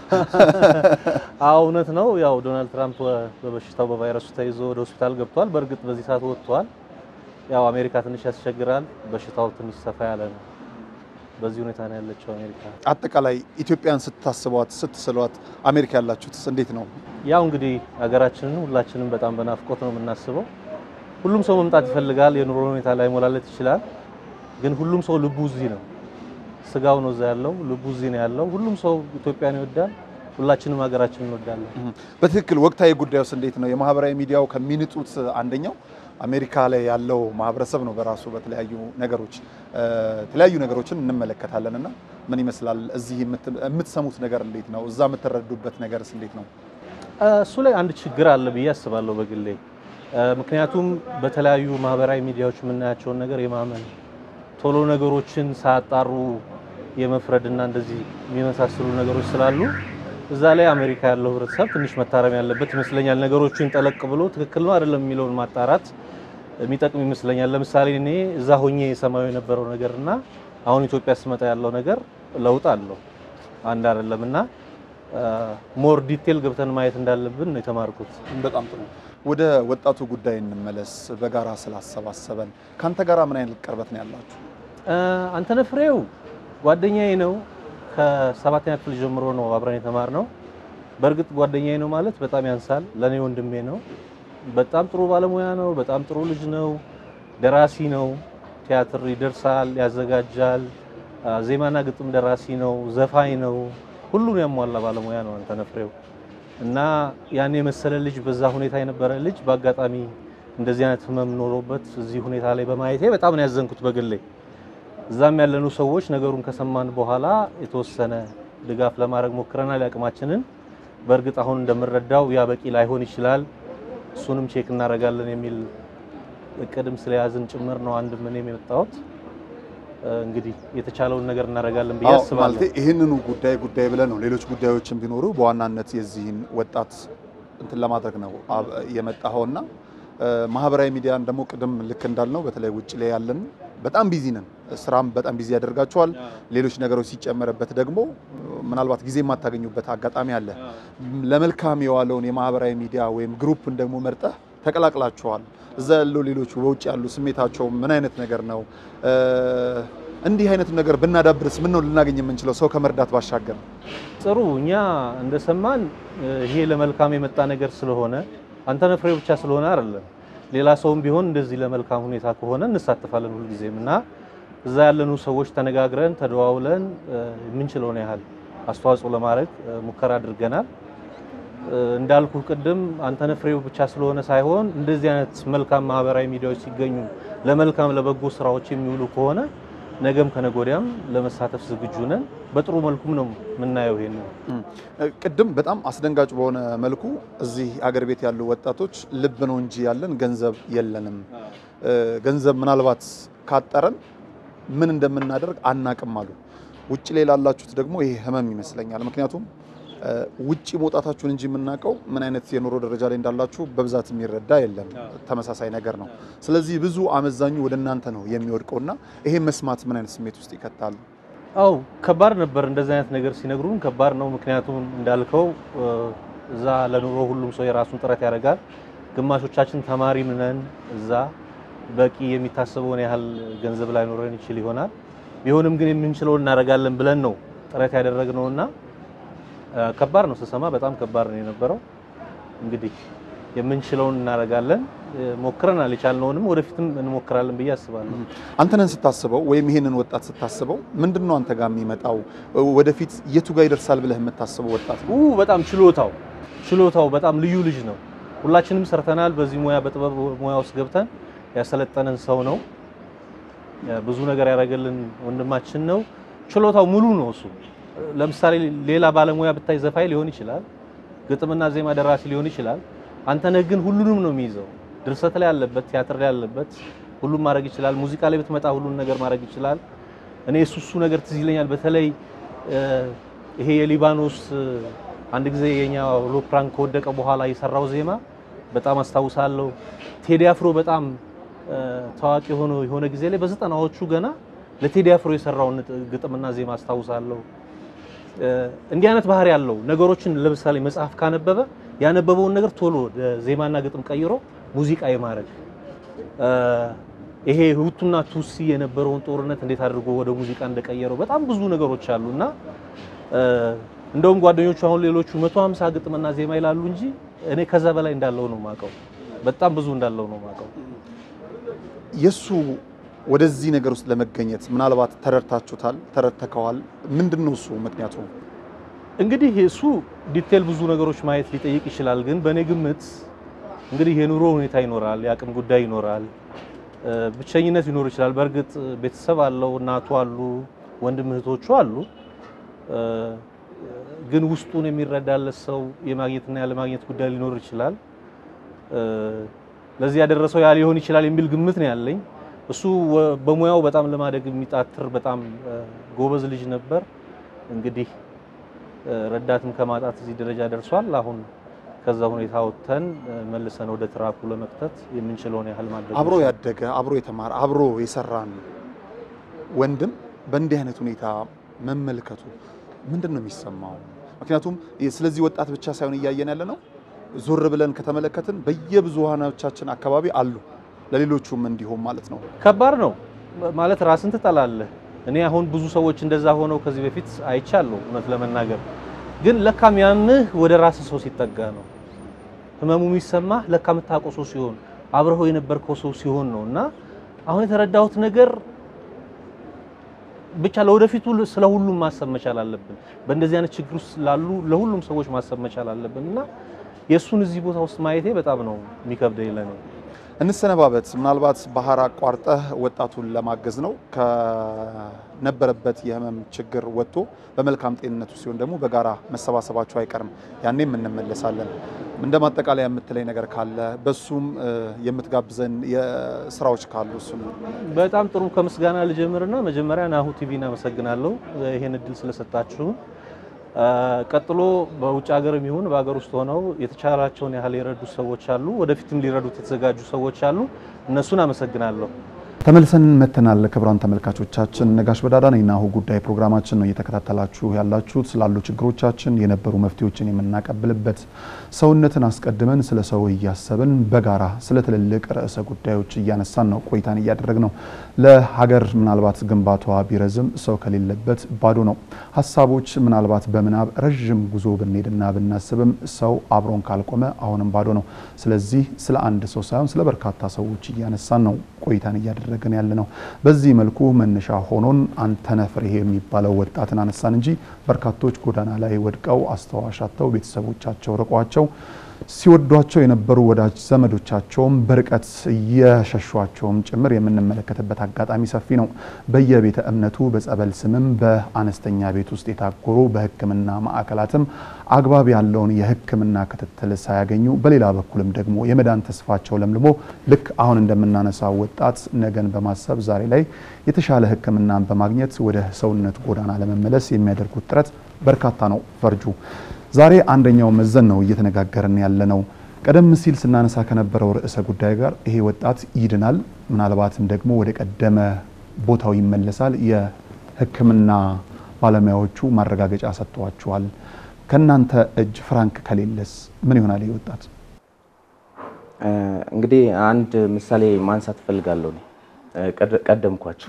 አዎ እውነት ነው ያው ዶናልድ ትራምፕ በበሽታው በቫይረሱ ተይዞ ወደ ሆስፒታል ገብቷል በርግጥ በዚህ ሰዓት ወጥቷል ያው አሜሪካ ትንሽ ያስቸግራል በሽታው ትንሽ ሰፋ ያለ ነው በዚህ ሁኔታ ነው ያለችው አሜሪካ አጠቃላይ ኢትዮጵያን ስታስቧት ስትስሏት አሜሪካ ያላችሁት እንዴት ነው ያው እንግዲህ ሀገራችንን ሁላችንም በጣም በናፍቆት ነው የምናስበው ሁሉም ሰው መምጣት ይፈልጋል የኑሮ ሁኔታ ላይ ሞላለት ይችላል ግን ሁሉም ሰው ልቡ እዚህ ነው ስጋው ነው እዛ ያለው ልቡ እዚህ ነው ያለው ሁሉም ሰው ኢትዮጵያን ይወዳል ሁላችንም ሀገራችንን እንወዳለን በትክክል ወቅታዊ ጉዳዩስ እንዴት ነው የማህበራዊ ሚዲያው ከሚንጡት አንደኛው አሜሪካ ላይ ያለው ማህበረሰብ ነው በራሱ በተለያዩ ነገሮችን እንመለከታለንና ምን ይመስላል እዚህ የምትሰሙት ነገር እንዴት ነው እዛ የምትረዱበት ነገርስ እንዴት ነው እሱ ላይ አንድ ችግር አለ ብዬ አስባለሁ በግሌ ምክንያቱም በተለያዩ ማህበራዊ ሚዲያዎች የምናያቸውን ነገር የማመን ቶሎ ነገሮችን ሳያጣሩ የመፍረድና እንደዚህ የሚመሳሰሉ ነገሮች ስላሉ እዛ ላይ አሜሪካ ያለው ህብረተሰብ ትንሽ መታረም ያለበት ይመስለኛል ነገሮችን ጠለቅ ብሎ ትክክል ነው አይደለም የሚለውን ማጣራት የሚጠቅም ይመስለኛል ለምሳሌ እኔ እዛ ሆኜ የሰማው የነበረው ነገርና አሁን ኢትዮጵያ ስመጣ ያለው ነገር ለውጥ አለው አንድ አይደለምና ሞር ዲቴል ገብተን ማየት እንዳለብን ነው የተማርኩት በጣም ጥሩ ወደ ወጣቱ ጉዳይ እንመለስ በጋራ ስላሰባሰበን ካንተ ጋራ ምን አይነት ቅርበት ነው ያላችሁ አንተነህ ፍሬው ጓደኛዬ ነው ከ7ኛ ክፍል ጀምሮ ነው አብረን የተማርነው በርግጥ ጓደኛዬ ነው ማለት በጣም ያንሳል ለኔ ወንድሜ ነው በጣም ጥሩ ባለሙያ ነው በጣም ጥሩ ልጅ ነው ደራሲ ነው ቲያትር ይደርሳል ያዘጋጃል ዜማና ግጥም ደራሲ ነው ዘፋኝ ነው ሁሉን ያሟላ ባለሙያ ነው አንተነህ ፍሬው እና ያኔ መሰለ ልጅ በዛ ሁኔታ የነበረ ልጅ በአጋጣሚ እንደዚህ አይነት ህመም ኖሮበት እዚህ ሁኔታ ላይ በማየቴ በጣም ነው ያዘንኩት በግሌ እዛም ያለኑ ሰዎች ነገሩን ከሰማን በኋላ የተወሰነ ድጋፍ ለማድረግ ሞክረናል ያቅማችንን በርግጥ አሁን እንደምረዳው ያ በቂ ላይሆን ይችላል እሱንም ቼክ እናደርጋለን የሚል እቅድም ስለያዝን ጭምር ነው አንድ ምን የመጣሁት እንግዲህ የተቻለውን ነገር እናደርጋለን ብዬ አስባለሁ ማለት ይሄንኑ ጉዳይ ብለ ነው ሌሎች ጉዳዮችን ቢኖሩ በዋናነት የዚህን ወጣት እንትን ለማድረግ ነው የመጣውና ማህበራዊ ሚዲያን ደግሞ ቅድም ልክ እንዳልነው በተለይ ውጭ ላይ ያለን በጣም ቢዚ ነን ስራም በጣም ቢዚ ያደርጋቸዋል ሌሎች ነገሮች ሲጨመረበት ደግሞ ምናልባት ጊዜ ማታገኙበት አጋጣሚ አለ ለመልካም የዋለውን የማህበራዊ ሚዲያ ወይም ግሩፕን ደግሞ መርጠህ ተቀላቅላችኋል እዛ ያለው ሌሎች በውጭ ያሉ ስሜታቸው ምን አይነት ነገር ነው እንዲህ አይነቱ ነገር ብናዳብርስ ምን ነው ልናገኝ የምንችለው ሰው ከመርዳት ባሻገር? ጥሩ እኛ እንደሰማን ይሄ ለመልካም የመጣ ነገር ስለሆነ አንተነህ ፍሬው ብቻ ስለሆነ አይደለም ሌላ ሰውም ቢሆን እንደዚህ ለመልካም ሁኔታ ከሆነ እንሳተፋለን ሁሉ ጊዜም እና እዛ ያለኑ ሰዎች ተነጋግረን ተደዋውለን የምንችለውን ያህል አስተዋጽኦ ለማድረግ ሙከራ አድርገናል። እንዳልኩ ቅድም አንተነህ ፍሬው ብቻ ስለሆነ ሳይሆን እንደዚህ አይነት መልካም ማህበራዊ ሚዲያዎች ሲገኙ ለመልካም ለበጎ ስራዎች የሚውሉ ከሆነ ነገም ከነጎዲያም ለመሳተፍ ዝግጁ ነን። በጥሩ መልኩም ነው የምናየው። ይሄን ቅድም በጣም አስደንጋጭ በሆነ መልኩ እዚህ አገር ቤት ያሉ ወጣቶች ልብ ነው እንጂ ያለን ገንዘብ የለንም፣ ገንዘብ ምናልባት ካጠረን ምን እንደምናደርግ አናቅም አሉ። ውጭ ላይ ላላችሁት ደግሞ ይሄ ህመም ይመስለኛል። ምክንያቱም ውጪ መውጣታችሁን እንጂ የምናውቀው ምን አይነት የኑሮ ደረጃ ላይ እንዳላችሁ በብዛት የሚረዳ የለም። ተመሳሳይ ነገር ነው። ስለዚህ ብዙ አመዛኙ ወደ እናንተ ነው የሚወድቀውና ይሄ መስማት ምን አይነት ስሜት ውስጥ ይከታል? አው ከባድ ነበር። እንደዚህ አይነት ነገር ሲነግሩን ከባድ ነው። ምክንያቱም እንዳልከው እዛ ለኑሮ ሁሉም ሰው የራሱን ጥረት ያደርጋል። ግማሾቻችን ተማሪ ነን። እዛ በቂ የሚታሰበውን ያህል ገንዘብ ላይ ኖረን ይችል ይሆናል። ቢሆንም ግን የምንችለው እናደርጋለን ብለን ነው ጥረት ያደረግነውና ከባድ ነው። ስሰማ በጣም ከባድ ነው የነበረው። እንግዲህ የምንችለውን እናደርጋለን፣ ሞክረናል። የቻልነውንም ወደፊትም እንሞክራለን ብዬ አስባለሁ። አንተነህን ስታስበው ወይም ይሄንን ወጣት ስታስበው ምንድነው አንተ ጋር የሚመጣው ወደፊት የቱ ጋር ይደርሳል ብለህ የምታስበው ወጣት ነው? በጣም ችሎታው በጣም ልዩ ልጅ ነው። ሁላችንም ሰርተናል። በዚህ ሙያ በጥበብ ሙያ ውስጥ ገብተን ያሰለጠነን ሰው ነው። ብዙ ነገር ያደረገልን ወንድማችን ነው። ችሎታው ሙሉ ነው እሱ። ለምሳሌ ሌላ ባለሙያ ብታይ ዘፋኝ ሊሆን ይችላል፣ ግጥምና ዜማ ደራሲ ሊሆን ይችላል። አንተነህ ግን ሁሉንም ነው የሚይዘው። ድርሰት ላይ ያለበት፣ ቲያትር ላይ ያለበት ሁሉም ማድረግ ይችላል። ሙዚቃ ላይ ብትመጣ ሁሉን ነገር ማድረግ ይችላል። እኔ እሱ ነገር ትዝ ይለኛል። በተለይ ይሄ የሊባኖስ አንድ ጊዜ የኛ አውሮፕላን ከወደቀ በኋላ የሰራው ዜማ በጣም አስታውሳለሁ። ቴዲ አፍሮ በጣም ታዋቂ የሆነ ጊዜ ላይ በ90ዎቹ ገና ለቴዲ አፍሮ የሰራውን ግጥምና ዜማ አስታውሳለሁ። እንዲህ አይነት ባህሪ ያለው ነገሮችን ለምሳሌ መጽሐፍ ካነበበ ያነበበውን ነገር ቶሎ ዜማና ግጥም ቀይሮ ሙዚቃ የማድረግ ይሄ ሁቱና ቱሲ የነበረውን ጦርነት እንዴት አድርጎ ወደ ሙዚቃ እንደቀየረው በጣም ብዙ ነገሮች አሉና እንደውም ጓደኞቹ አሁን ሌሎቹ 150 ግጥምና ዜማ ይላሉ እንጂ እኔ ከዛ በላይ እንዳለው ነው ማቀው። በጣም ብዙ እንዳለው ነው ማቀው። የሱ ወደዚህ ነገር ውስጥ ለመገኘት ምናልባት ተረድታችሁታል፣ ተረድተከዋል? ምንድነው እሱ ምክንያቱ? እንግዲህ እሱ ዲቴል ብዙ ነገሮች ማየት ሊጠይቅ ይችላል። ግን በእኔ ግምት እንግዲህ የኑሮ ሁኔታ ይኖራል፣ የአቅም ጉዳይ ይኖራል፣ ብቸኝነት ሊኖር ይችላል። በእርግጥ ቤተሰብ አለው፣ እናቱ አሉ፣ ወንድም እህቶቹ አሉ። ግን ውስጡን የሚረዳለት ሰው የማግኘትና ያለማግኘት ጉዳይ ሊኖር ይችላል። ለዚህ ያደረሰው ያ ሊሆን ይችላል የሚል ግምት ነው ያለኝ። እሱ በሙያው በጣም ለማደግ የሚጣትር በጣም ጎበዝ ልጅ ነበር። እንግዲህ ረዳትም ከማጣት እዚህ ደረጃ ደርሷል። አሁን ከዛ ሁኔታ ወጥተን መልሰን ወደ ትራኩ ለመክተት የምንችለውን ያህል ማድረግ አብሮ ያደገ አብሮ የተማረ አብሮ የሰራን ወንድም በእንዲህ አይነት ሁኔታ መመልከቱ ምንድነው የሚሰማው? ምክንያቱም ስለዚህ ወጣት ብቻ ሳይሆን እያየን ያለ ነው። ዞር ብለን ከተመለከትን በየብዙሃኖቻችን አካባቢ አሉ፣ ለሌሎቹም እንዲሁም ማለት ነው። ከባድ ነው ማለት ራስን ትጠላለህ። እኔ አሁን ብዙ ሰዎች እንደዛ ሆነው ከዚህ በፊት አይቻለሁ። እውነት ለመናገር ግን ለካም ያምህ ወደ ራስ ሰው ሲጠጋ ነው ህመሙ የሚሰማህ። ለካ የምታውቀው ሰው ሲሆን አብረው የነበርከው ሰው ሲሆን ነውና አሁን የተረዳሁት ነገር ብቻ ለወደፊቱ ስለሁሉም ማሰብ መቻል አለብን። በእንደዚህ አይነት ችግር ውስጥ ላሉ ለሁሉም ሰዎች ማሰብ መቻል አለብንና የሱን እዚህ ቦታ ውስጥ ማየቴ በጣም ነው የሚከብደኝ ለኔ። እንሰነባበት። ምናልባት ባህር አቋርጠህ ወጣቱን ለማገዝ ነው ከነበረበት የህመም ችግር ወጥቶ በመልካም ጤንነቱ ሲሆን ደግሞ በጋራ መሰባሰባቸው አይቀርም። ያኔም እንመለሳለን። እንደማጠቃለያ የምትለይ ነገር ካለ በሱም የምትጋብዘን የስራዎች ካሉ እሱ በጣም ጥሩ። ከምስጋና ልጀምርና መጀመሪያ ናሁ ቲቪን አመሰግናለሁ ይሄን እድል ስለሰጣችሁ። ቀጥሎ በውጭ ሀገርም ይሁን በአገር ውስጥ ሆነው የተቻላቸውን ያህል የረዱ ሰዎች አሉ፣ ወደፊትም ሊረዱት የተዘጋጁ ሰዎች አሉ። እነሱን አመሰግናለሁ። ተመልሰን መተናል። ክቡራን ተመልካቾቻችን ነጋሽ በዳዳ ነኝ። ናሁ ጉዳይ ፕሮግራማችን ነው እየተከታተላችሁ ያላችሁት። ስላሉ ችግሮቻችን የነበሩ መፍትሄዎችን የምናቀብልበት ሰውነትን አስቀድመን ስለ ሰው እያሰብን በጋራ ስለ ትልልቅ ርዕሰ ጉዳዮች እያነሳን ነው ቆይታን እያደረግነው። ለሀገር ምናልባት ግንባቷ ቢረዝም ሰው ከሌለበት ባዶ ነው። ሀሳቦች ምናልባት በምናብ ረጅም ጉዞ ብንሄድና ብናስብም ሰው አብሮን ካልቆመ አሁንም ባዶ ነው። ስለዚህ ስለ አንድ ሰው ሳይሆን ስለ በርካታ ሰዎች እያነሳን ነው ቆይታን እያደረግን ያለነው። በዚህ መልኩ መነሻ ሆኖን አንተነህ የሚባለው ወጣትን አነሳን እንጂ በርካቶች ጎዳና ላይ ወድቀው አስተዋሻተው ቤተሰቦቻቸው ርቋቸው ሲወዷቸው የነበሩ ወዳጅ ዘመዶቻቸውም በርቀት የሸሿቸውም ጭምር የምንመለከትበት አጋጣሚ ሰፊ ነው። በየቤተ እምነቱ በጸበል ስምም በአነስተኛ ቤት ውስጥ የታጎሩ በሕክምና ማዕከላትም አግባብ ያለውን የሕክምና ክትትል ሳያገኙ በሌላ በኩልም ደግሞ የመዳን ተስፋቸው ለምልሞ ልክ አሁን እንደምናነሳው ወጣት ነገን በማሰብ ዛሬ ላይ የተሻለ ሕክምናን በማግኘት ወደ ሰውነት ጎዳና ለመመለስ የሚያደርጉት ጥረት በርካታ ነው ፈርጁ። ዛሬ አንደኛው መዘን ነው እየተነጋገርን ያለነው። ቀደም ሲል ስናነሳ ከነበረው ርዕሰ ጉዳይ ጋር ይሄ ወጣት ይድናል፣ ምናልባትም ደግሞ ወደ ቀደመ ቦታው ይመለሳል፣ የሕክምና ባለሙያዎቹ ማረጋገጫ ሰጥተዋቸዋል። ከናንተ እጅ ፍራንክ ከሌለስ ምን ይሆናል ይሄ ወጣት? እንግዲህ አንድ ምሳሌ ማንሳት ፈልጋለሁ። ቀደምኳችሁ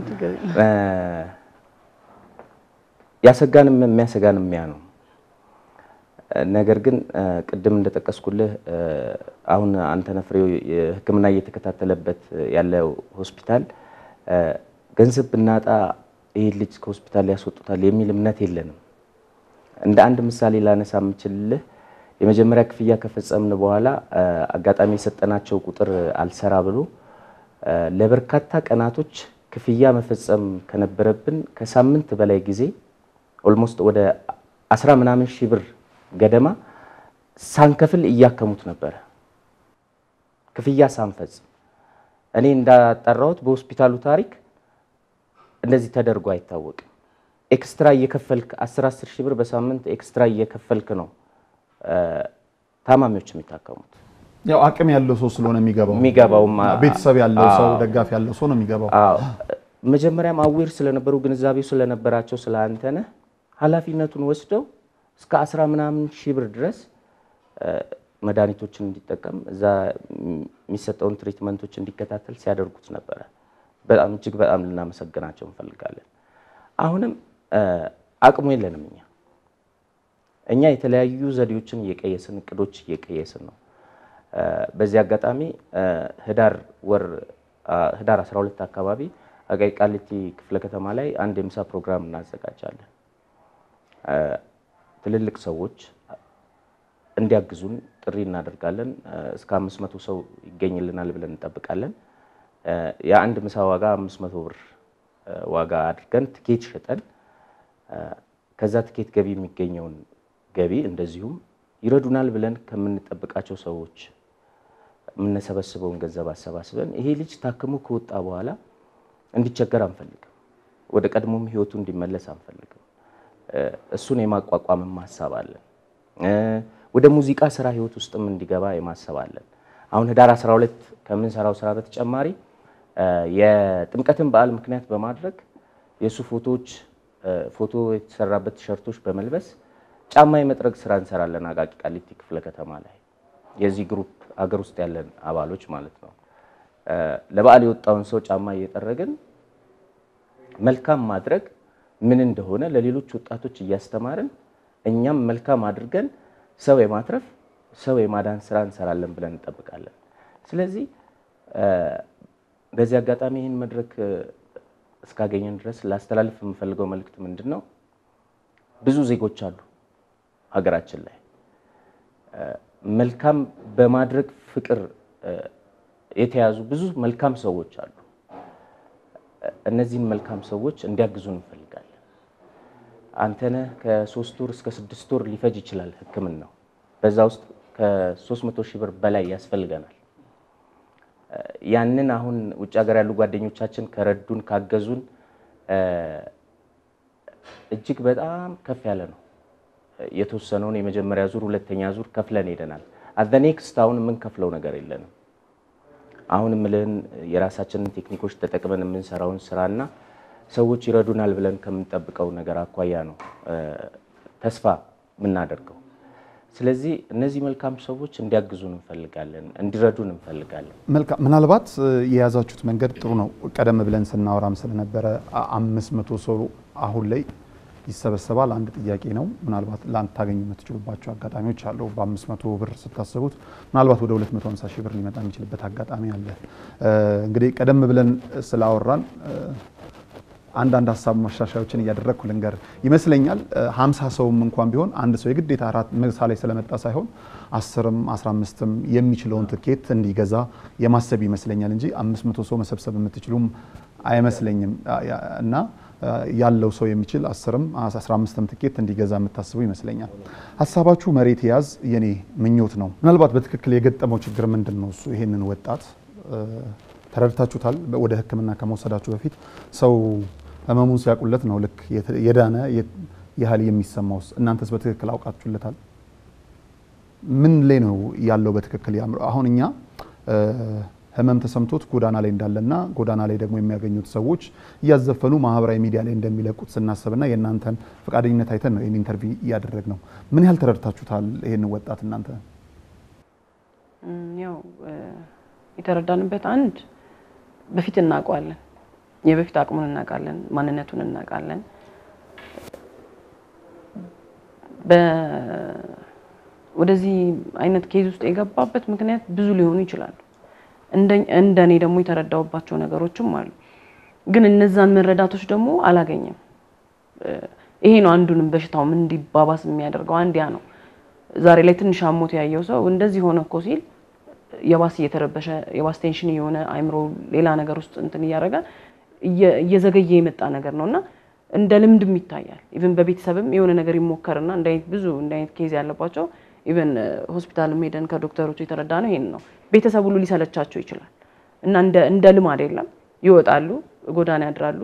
ያሰጋንም የሚያሰጋንም ያ ነው። ነገር ግን ቅድም እንደተጠቀስኩልህ አሁን አንተነህ ሕክምና እየተከታተለበት ያለው ሆስፒታል ገንዘብ ብናጣ ይሄ ልጅ ከሆስፒታል ያስወጡታል የሚል እምነት የለንም። እንደ አንድ ምሳሌ ላነሳ የምችልልህ የመጀመሪያ ክፍያ ከፈጸምን በኋላ አጋጣሚ የሰጠናቸው ቁጥር አልሰራ ብሎ ለበርካታ ቀናቶች ክፍያ መፈጸም ከነበረብን ከሳምንት በላይ ጊዜ ኦልሞስት ወደ 10 ምናምን ሺህ ብር ገደማ ሳንከፍል እያከሙት ነበር። ክፍያ ሳንፈጽም እኔ እንዳጣራሁት በሆስፒታሉ ታሪክ እንደዚህ ተደርጎ አይታወቅም። ኤክስትራ እየከፈልክ 10 ሺህ ብር በሳምንት ኤክስትራ እየከፈልክ ነው ታማሚዎች የሚታከሙት። ያው አቅም ያለው ሰው ስለሆነ የሚገባው ቤተሰብ ያለው ሰው ደጋፊ ያለው ሰው ነው የሚገባው። መጀመሪያም አዌር ስለነበሩ ግንዛቤው ስለነበራቸው ስለ አንተነህ ኃላፊነቱን ወስደው እስከ 10 ምናምን ሺህ ብር ድረስ መድኃኒቶችን እንዲጠቀም እዛ የሚሰጠውን ትሪትመንቶች እንዲከታተል ሲያደርጉት ነበር። በጣም እጅግ በጣም ልናመሰግናቸው እንፈልጋለን። አሁንም አቅሙ የለንም እኛ የተለያዩ ዘዴዎችን እየቀየስን እቅዶች እየቀየስን ነው። በዚህ አጋጣሚ ህዳር 12 አካባቢ አጋይ ቃሊቲ ክፍለ ከተማ ላይ አንድ የምሳ ፕሮግራም እናዘጋጃለን። ትልልቅ ሰዎች እንዲያግዙን ጥሪ እናደርጋለን። እስከ 500 ሰው ይገኝልናል ብለን እንጠብቃለን። የአንድ ምሳ ዋጋ 500 ብር ዋጋ አድርገን ትኬት ሸጠን ከዛ ትኬት ገቢ የሚገኘውን ገቢ እንደዚሁም ይረዱናል ብለን ከምንጠብቃቸው ሰዎች የምንሰበስበውን ገንዘብ አሰባስበን ይሄ ልጅ ታክሞ ከወጣ በኋላ እንዲቸገር አንፈልግም። ወደ ቀድሞም ህይወቱ እንዲመለስ አንፈልግም። እሱን የማቋቋም ሐሳብ አለን። ወደ ሙዚቃ ስራ ህይወት ውስጥም እንዲገባ የማሰብ አለን። አሁን ህዳር 12 ከምንሰራው ስራ በተጨማሪ የጥምቀትን በዓል ምክንያት በማድረግ የሱ ፎቶ የተሰራበት ቲሸርቶች በመልበስ ጫማ የመጥረግ ስራ እንሰራለን። አቃቂ ቃሊቲ ክፍለ ከተማ ላይ የዚህ ግሩፕ አገር ውስጥ ያለን አባሎች ማለት ነው። ለበዓል የወጣውን ሰው ጫማ እየጠረግን መልካም ማድረግ ምን እንደሆነ ለሌሎች ወጣቶች እያስተማርን እኛም መልካም አድርገን ሰው የማትረፍ ሰው የማዳን ስራ እንሰራለን ብለን እንጠብቃለን። ስለዚህ በዚህ አጋጣሚ ይህን መድረክ እስካገኘን ድረስ ላስተላልፍ የምፈልገው መልእክት ምንድነው? ብዙ ዜጎች አሉ ሀገራችን ላይ መልካም በማድረግ ፍቅር የተያዙ ብዙ መልካም ሰዎች አሉ። እነዚህን መልካም ሰዎች እንዲያግዙን እንፈልጋለን። አንተነህ ከ3 ወር እስከ 6 ወር ሊፈጅ ይችላል ሕክምናው። በዛ ውስጥ ከ300 ሺህ ብር በላይ ያስፈልገናል። ያንን አሁን ውጭ ሀገር ያሉ ጓደኞቻችን ከረዱን ካገዙን እጅግ በጣም ከፍ ያለ ነው። የተወሰነውን የመጀመሪያ ዙር ሁለተኛ ዙር ከፍለን ሄደናል። አት ዘ ኔክስት አሁን ምን ከፍለው ነገር የለንም። አሁን ምለን የራሳችንን ቴክኒኮች ተጠቅመን የምንሰራውን ስራና ሰዎች ይረዱናል ብለን ከምንጠብቀው ነገር አኳያ ነው ተስፋ ምናደርገው ስለዚህ እነዚህ መልካም ሰዎች እንዲያግዙን እንፈልጋለን እንዲረዱን እንፈልጋለን መልካም ምናልባት የያዛችሁት መንገድ ጥሩ ነው ቀደም ብለን ስናወራም ስለነበረ 500 ሰው አሁን ላይ ይሰበሰባል አንድ ጥያቄ ነው ምናልባት ላንተ ታገኙ የምትችሉባቸው አጋጣሚዎች አሉ በ500 ብር ስታስቡት ምናልባት ወደ 250 ሺህ ብር ሊመጣ የሚችልበት አጋጣሚ አለ እንግዲህ ቀደም ብለን ስላወራን አንድ ሐሳብ ማሻሻያዎችን ያደረኩ ልንገር ይመስለኛል 50 ሰውም እንኳን ቢሆን አንድ ሰው የግዴታ አራት ምሳሌ ስለመጣ ሳይሆን 10ም 15ም የሚችለውን ትኬት እንዲገዛ የማሰብ ይመስለኛል እንጂ 500 ሰው መሰብሰብ የምትችሉም አይመስለኝም እና ያለው ሰው የሚችል 10ም 15ም ትኬት እንዲገዛ የምታስቡ ይመስለኛል ሐሳባችሁ መሬት ያዝ የኔ ምኞት ነው ምናልባት በትክክል የገጠመው ችግር ምንድነው እሱ ይሄንን ወጣት ተረድታችሁታል ወደ ህክምና ከመውሰዳችሁ በፊት ሰው ህመሙን ሲያቁለት ነው ልክ የዳነ ያህል የሚሰማውስ እናንተስ በትክክል አውቃችሁለታል ምን ላይ ነው ያለው በትክክል ያምሩ አሁን እኛ ህመም ተሰምቶት ጎዳና ላይ እንዳለና ጎዳና ላይ ደግሞ የሚያገኙት ሰዎች ያዘፈኑ ማህበራዊ ሚዲያ ላይ እንደሚለቁት ስናስብና የናንተን ፍቃደኝነት አይተን ነው ይሄን ኢንተርቪው ያደረግነው ምን ያህል ተረድታችሁታል ይሄን ወጣት እናንተ ያው የተረዳንበት አንድ በፊት እናውቀዋለን የበፊት አቅሙን እናውቃለን ማንነቱን እናውቃለን ወደዚህ አይነት ኬዝ ውስጥ የገባበት ምክንያት ብዙ ሊሆኑ ይችላሉ እንደኔ ደግሞ የተረዳውባቸው ነገሮችም አሉ ግን እነዛን መረዳቶች ደግሞ አላገኘም ይሄ ነው አንዱንም በሽታው ምን እንዲባባስ የሚያደርገው አንድ ያ ነው ዛሬ ላይ ትንሽ አሞት ያየው ሰው እንደዚህ ሆነ እኮ ሲል የባስ እየተረበሸ የባስ ቴንሽን የሆነ አይምሮ ሌላ ነገር ውስጥ እንትን ያያረጋ እየዘገየ የመጣ ነገር ነውና እንደ ልምድም ይታያል ኢቭን በቤተሰብም የሆነ ነገር ይሞከርና እንዳይት ኬዝ ያለባቸው ኢቭን ሆስፒታልም ሄደን ከዶክተሮቹ የተረዳነው ይሄን ነው ቤተሰብ ሁሉ ሊሰለቻቸው ይችላል እና እንደ ልማድ አይደለም ይወጣሉ ጎዳና ያድራሉ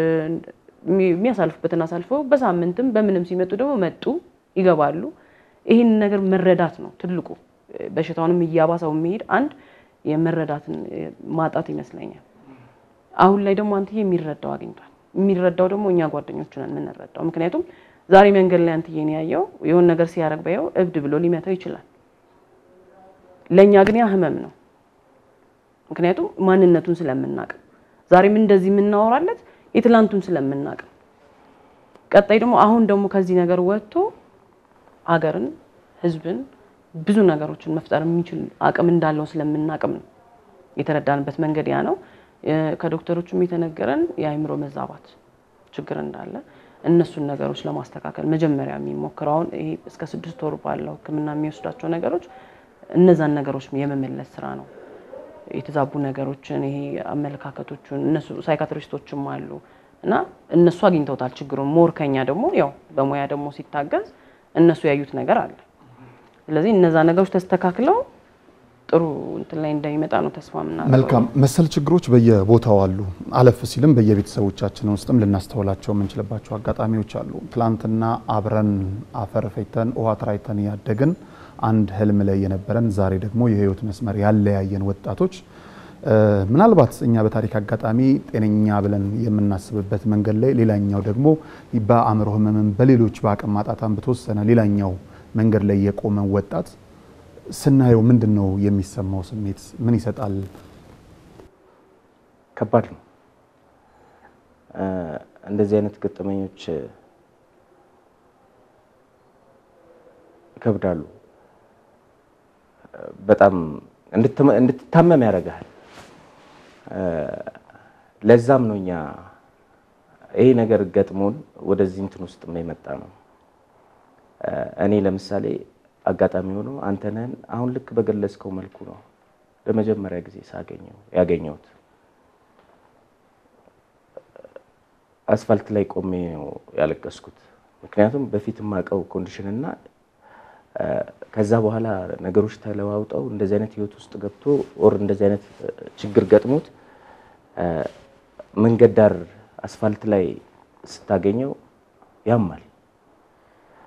የሚያሳልፉበትና ሳልፈው በሳምንትም በምንም ሲመጡ ደግሞ መጡ ይገባሉ ይሄን ነገር መረዳት ነው ትልቁ በሽታውንም ያባሰው የሚሄድ አንድ የመረዳትን ማጣት ይመስለኛል አሁን ላይ ደግሞ አንተ የሚረዳው አግኝቷል የሚረዳው ደግሞ እኛ ጓደኞቹ ነን የምንረዳው ምክንያቱም ዛሬ መንገድ ላይ አንተ ያየው የሆነ ነገር ሲያረግ ባየው እብድ ብሎ ሊመታው ይችላል ለኛ ግን ያ ህመም ነው ምክንያቱም ማንነቱን ስለምናቀ ዛሬም እንደዚህ የምናወራለት የትላንቱን ስለምናቀ ቀጣይ ደግሞ አሁን ደግሞ ከዚህ ነገር ወጥቶ ሀገርን ህዝብን ብዙ ነገሮችን መፍጠር የሚችል አቅም እንዳለው ስለምናቀም ነው የተረዳንበት መንገድ ያ ነው ከዶክተሮቹም የተነገረን የአይምሮ መዛባት ችግር እንዳለ እነሱን ነገሮች ለማስተካከል መጀመሪያ የሚሞክራውን ይሄ እስከ 6 ወር ባለው ህክምና የሚወስዳቸው ነገሮች እነዛን ነገሮች የመመለስ ስራ ነው የተዛቡ ነገሮችን ይሄ አመለካከቶቹን እነሱ ሳይካትሪስቶችም አሉ እና እነሱ አግኝተውታል ችግሩን ሞርከኛ ደግሞ ያው በሙያ ደግሞ ሲታገዝ እነሱ ያዩት ነገር አለ ስለዚህ እነዛ ነገሮች ተስተካክለው ጥሩ እንትን ላይ እንደሚመጣ ነው ተስፋ ምናምን መልካም መሰል ችግሮች በየቦታው አሉ አለፍ ሲልም በየቤተሰቦቻችን ውስጥም ልናስተውላቸው የምንችልባቸው አጋጣሚዎች አሉ ትላንትና አብረን አፈር ፈይተን ውሃ ትራይተን ያደግን አንድ ህልም ላይ የነበረን ዛሬ ደግሞ የህይወት መስመር ያለያየን ወጣቶች ምናልባት እኛ በታሪክ አጋጣሚ ጤነኛ ብለን የምናስብበት መንገድ ላይ ሌላኛው ደግሞ በአእምሮ ህመም በሌሎች በአቅም ማጣታም በተወሰነ ሌላኛው መንገድ ላይ የቆመ ወጣት ስናየው ምንድነው የሚሰማው ስሜት ምን ይሰጣል ከባድ ነው እንደዚህ አይነት ገጠመኞች ይከብዳሉ በጣም እንድትታመም ያደርጋል ለዛም ነውኛ ይሄ ነገር ገጥሞን ወደዚህ እንትን ውስጥ የመጣ ነው እኔ ለምሳሌ አጋጣሚ ሆኖ አንተነህን አሁን ልክ በገለጽከው መልኩ ነው ለመጀመሪያ ጊዜ ያገኘሁት አስፋልት ላይ ቆሜ ነው ያለቀስኩት ምክንያቱም በፊት ማቀው ኮንዲሽንና ከዛ በኋላ ነገሮች ተለዋውጠው እንደዚህ አይነት ህይወት ውስጥ ገብቶ ኦር እንደዚህ አይነት ችግር ገጥሞት መንገድ ዳር አስፋልት ላይ ስታገኘው ያማል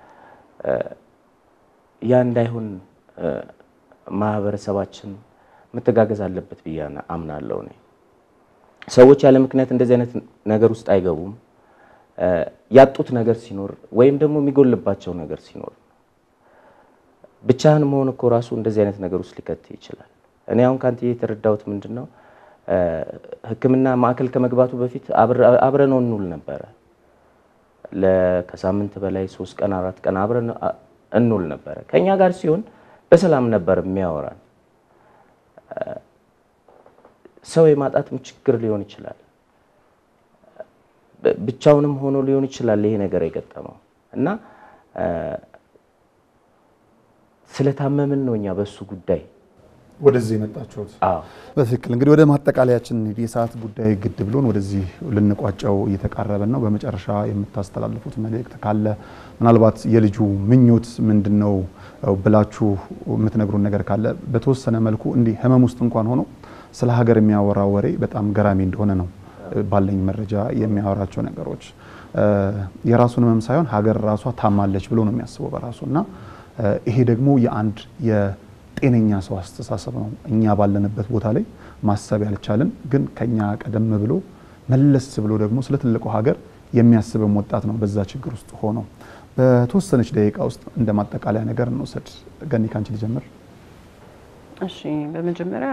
ያ እንዳይሆን ማህበረሰባችን መተጋገዝ አለበት ብዬ አምናለሁ እኔ ሰዎች ያለ ምክንያት እንደዚህ አይነት ነገር ውስጥ አይገቡም ያጡት ነገር ሲኖር ወይም ደግሞ የሚጎልባቸው ነገር ሲኖር ብቻህን መሆን እኮ ራሱ እንደዚህ አይነት ነገር ውስጥ ሊከት ይችላል እኔ አሁን ካንተ የተረዳሁት ምንድነው ህክምና ማዕከል ከመግባቱ በፊት አብረን እንውል ነበር ለከሳምንት በላይ 3 ቀን 4 ቀን አብረን እንውል ነበር ከኛ ጋር ሲሆን በሰላም ነበር የሚያወራን ሰው የማጣትም ችግር ሊሆን ይችላል ብቻውንም ሆኖ ሊሆን ይችላል ይሄ ነገር የገጠመው እና ስለታመምን ነውኛ በሱ ጉዳይ ወደዚህ መጣችሁት በትክክል እንግዲህ ወደ ማጠቃለያችን የሰዓት ጉዳይ ግድ ብሎን ወደዚህ ልንቋጫው እየተቃረበን ነው በመጨረሻ የምታስተላልፉት መልእክት ካለ ምናልባት የልጁ ምኞት ምንድነው ብላችሁ የምትነግሩን ነገር ካለ በተወሰነ መልኩ እንዲህ ህመም ውስጥ እንኳን ሆኖ ስለ ሀገር የሚያወራ ወሬ በጣም ገራሚ እንደሆነ ነው ባለኝ መረጃ የሚያወራቸው ነገሮች የራሱን ህመም ሳይሆን ሀገር ራሷ ታማለች ብሎ ነው የሚያስበው በራሱና ይሄ ደግሞ የአንድ የጤነኛ ሰው አስተሳሰብ ነው እኛ ባለንበት ቦታ ላይ ማሰብ ያልቻለን ግን ከኛ ቀደም ብሎ መለስ ብሎ ደግሞ ስለ ትልቁ ሀገር የሚያስበው ወጣት ነው በዛ ችግር ውስጥ ሆኖ በተወሰነች ደቂቃ ውስጥ እንደማጠቃለያ ነገር እንወሰድ ገኒ ካንቺ ልጀምር እሺ በመጀመሪያ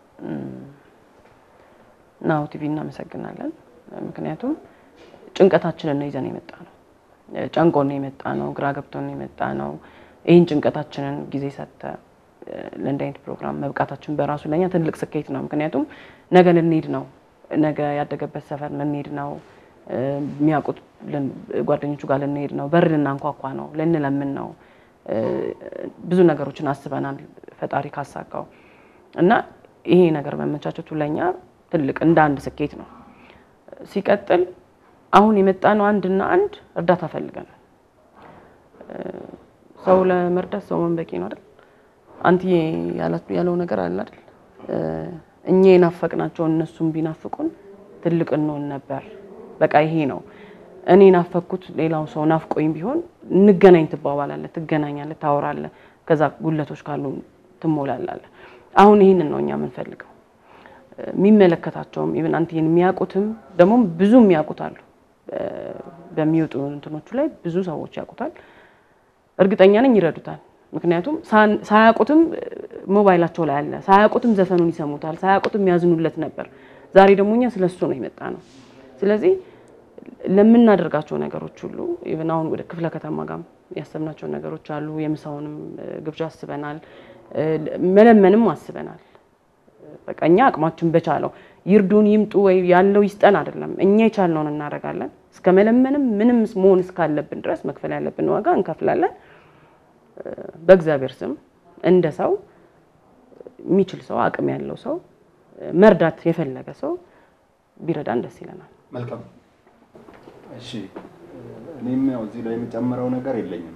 ናሁ ቲቪ እናመሰግናለን ምክንያቱም ጭንቀታችንን ነው ይዘን የመጣነው ጨንቆን ነው የመጣነው ግራ ገብቶን ነው የመጣነው ይሄን ጭንቀታችንን ጊዜ ሰጥተ ለእንዳይነት ፕሮግራም መብቃታችን በራሱ ለኛ ትልቅ ስኬት ነው ምክንያቱም ነገ ልንሄድ ነው ነገ ያደገበት ሰፈር ልንሄድ ነው የሚያውቁት ጓደኞቹ ጋር ልንሄድ ነው በር ልናንኳኳ ነው ለንለምን ነው ብዙ ነገሮችን አስበናል ፈጣሪ ካሳካው እና ይሄ ነገር መመቻቸቱ ለኛ ትልቅ እንደ አንድ ስኬት ነው ሲቀጥል አሁን የመጣነው አንድና አንድ እርዳታ ፈልገን ሰው ለመርዳት ሰው መንበቂ ነው አይደል አንተ ያለው ነገር አለ አይደል እኛ የናፈቅናቸው እነሱም ቢናፍቁን ትልቅ ነው ነበር በቃ ይሄ ነው እኔ ናፈኩት ሌላው ሰው ናፍቆኝ ቢሆን እንገናኝ ትባባላለህ ትገናኛለህ ታወራለህ ከዛ ጉለቶች ካሉ ትሞላላለህ አሁን ይሄንን ነው እኛ የምንፈልገው የሚመለከታቸውም ኢቭን አንተን የሚያውቁትም ደግሞ ብዙ የሚያውቁታሉ በሚወጡ እንትኖቹ ላይ ብዙ ሰዎች ያውቁታል እርግጠኛ ነኝ ይረዱታል ምክንያቱም ሳያውቁትም ሞባይላቸው ላይ አለ ሳያውቁትም ዘፈኑን ይሰሙታል ሳያውቁትም ያዝኑለት ነበር ዛሬ ደግሞ እኛ ስለሱ ነው የመጣነው ስለዚህ ለምናደርጋቸው ነገሮች ሁሉ ኢቭን አሁን ወደ ክፍለ ከተማ ጋር ያሰብናቸው ነገሮች አሉ የምሳውንም ግብዣ አስበናል መለመንም አስበናል በቃኛ አቅማችን በቻለው ይርዱን ይምጡ ወይ ያለው ይስጠን አይደለም እኛ የቻልነውን እናደርጋለን እስከ መለመንም ምንም መሆን እስካለብን ድረስ መክፈል ያለብን ዋጋ እንከፍላለን በእግዚአብሔር ስም እንደ ሰው የሚችል ሰው አቅም ያለው ሰው መርዳት የፈለገ ሰው ቢረዳን ደስ ይለናል መልካም እሺ እኔም ያው እዚህ ላይ የምጨምረው ነገር የለኝም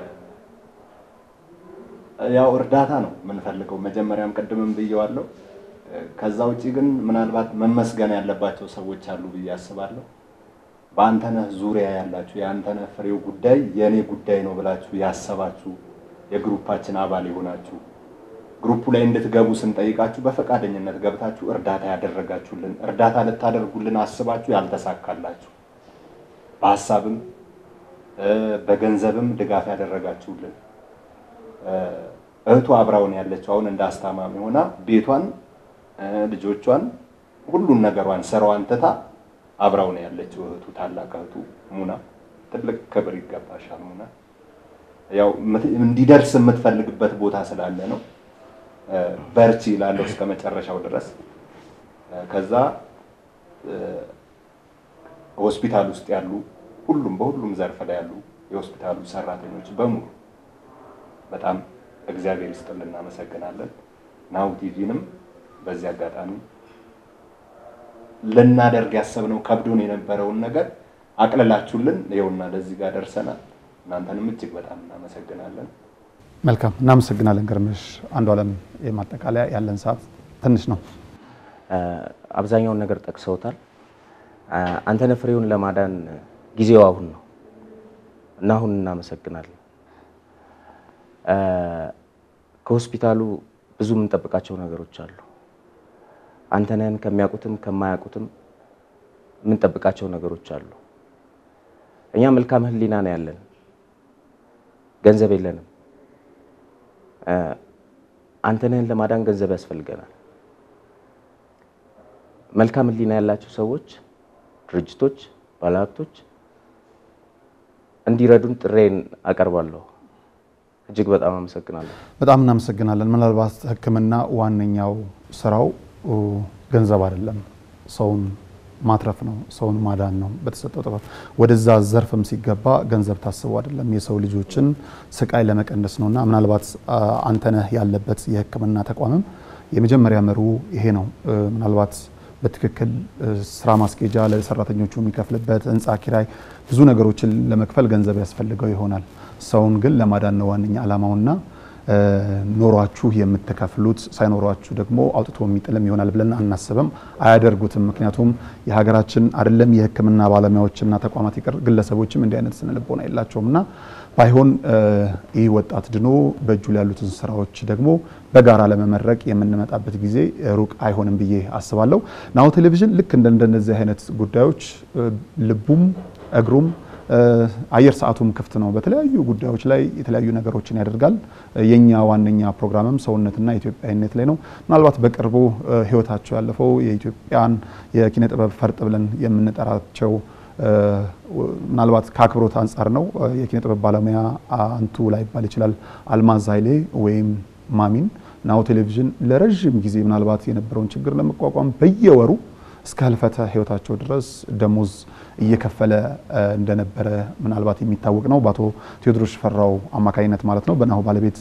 ያው እርዳታ ነው የምንፈልገው መጀመሪያም ቀድመን ብየዋለሁ ከዛ ውጪ ግን ምናልባት መመስገን ያለባቸው ሰዎች አሉ ብዬ አስባለሁ በአንተነህ ዙሪያ ያላችሁ የአንተነህ ፍሬው ጉዳይ የኔ ጉዳይ ነው ብላችሁ ያሰባችሁ የግሩፓችን አባል ይሆናችሁ ግሩፑ ላይ እንድትገቡ ስንጠይቃችሁ በፈቃደኝነት ገብታችሁ እርዳታ ያደረጋችሁልን እርዳታ ልታደርጉልን አስባችሁ ያልተሳካላችሁ በሐሳብም በገንዘብም ድጋፍ ያደረጋችሁልን እህቱ አብራውን ያለችው አሁን እንዳስተማሚ ሆና ቤቷን ልጆቿን ሁሉን ነገሯን ሰራዋን ተታ አብራውን ያለችው እህቱ ታላቅ እህቱ ሙና ትልቅ ክብር ይገባሻል ሙና ያው እንዲደርስ የምትፈልግበት ቦታ ስላለ ነው በርቺ ይላለው እስከ መጨረሻው ድረስ ከዛ ሆስፒታል ውስጥ ያሉ ሁሉም በሁሉም ዘርፍ ላይ ያሉ የሆስፒታሉ ሰራተኞች በሙሉ በጣም እግዚአብሔር ይስጥልን እናመሰግናለን ናሁ ቲቪንም በዚህ አጋጣሚ ለናደርግ ያሰብነው ከብዶን የነበረውን ነገር አቅለላችሁልን ይኸውና ለዚህ ጋር ደርሰናል እናንተንም እጅግ በጣም እናመሰግናለን መልካም እናመሰግናለን ገርምሽ አንዱ ዓለም የማጠቃለያ ያለን ሰዓት ትንሽ ነው አብዛኛውን ነገር ጠቅሰውታል አንተነህ ፍሬውን ለማዳን ጊዜው አሁን ነው እና አሁን እናመሰግናለን ከሆስፒታሉ ብዙ ምን ተጠብቃቸው ነገሮች አሉ አንተነህን ከሚያውቁትም ከማያውቁትም ምን ጠብቃቸው ነገሮች አሉ እኛ መልካም ህሊና ነው ያለን ገንዘብ የለንም አንተነህን ለማዳን ገንዘብ ያስፈልገናል መልካም ህሊና ያላቸው ሰዎች ድርጅቶች ባለሀብቶች እንዲረዱን ጥሬን አቀርባለሁ እጅግ በጣም አመሰግናለሁ በጣም እናመሰግናለን ምናልባት ህክምና ዋነኛው ስራው ገንዘብ አይደለም ሰውን ማትረፍ ነው ሰውን ማዳን ነው በተሰጠው ጥበብ ወደዛ ዘርፍም ሲገባ ገንዘብ ታስቦ አይደለም የሰው ልጆችን ስቃይ ለመቀነስ ነውና ምናልባት አንተነህ ያለበት የህክምና ተቋምም የመጀመሪያ መሩ ይሄ ነው ምናልባት በትክክል ስራ ማስኬጃ ለሰራተኞቹ የሚከፍልበት ህንጻ ኪራይ ብዙ ነገሮችን ለመክፈል ገንዘብ ያስፈልገው ይሆናል ሰውን ግን ለማዳን ነው ዋነኛ ዓላማውና ኖሯችሁ የምትከፍሉት ሳይኖሯችሁ ደግሞ አውጥቶ የሚጥልም ይሆናል ብለን አናስብም አያደርጉትም ምክንያቱም የሀገራችን አይደለም የህክምና ባለሙያዎችና ተቋማት ግለሰቦችም እንዲህ አይነት ስነልቦና የላቸውምና ባይሆን ይህ ወጣት ድኖ በእጁ ያሉትን ስራዎች ደግሞ በጋራ ለመመረቅ የምንመጣበት ጊዜ ሩቅ አይሆንም ብዬ አስባለሁ ናሁ ቴሌቪዥን ልክ እንደነዚህ አይነት ጉዳዮች ልቡም እግሩም አየር ሰዓቱም ክፍት ነው በተለያዩ ጉዳዮች ላይ የተለያዩ ነገሮችን ያደርጋል የኛ ዋነኛ ፕሮግራምም ሰውነትና ኢትዮጵያዊነት ላይ ነው ምናልባት በቅርቡ ህይወታቸው ያለፈው የኢትዮጵያን የኪነ ጥበብ ፈርጥ ብለን የምንጠራቸው ምናልባት ከአክብሮት አንፃር ነው የኪነ ጥበብ ባለሙያ አንቱ ላይ ባል ይችላል አልማዝ ኃይሌ ወይም ማሚን ናሁ ቴሌቪዥን ለረጅም ጊዜ ምናልባት የነበረውን ችግር ለመቋቋም በየወሩ እስከ ህልፈተ ህይወታቸው ድረስ ደሞዝ እየከፈለ እንደነበረ ምናልባት የሚታወቅ ነው ባቶ ቴዎድሮስ ፈራው አማካይነት ማለት ነው በናሁ ባለቤት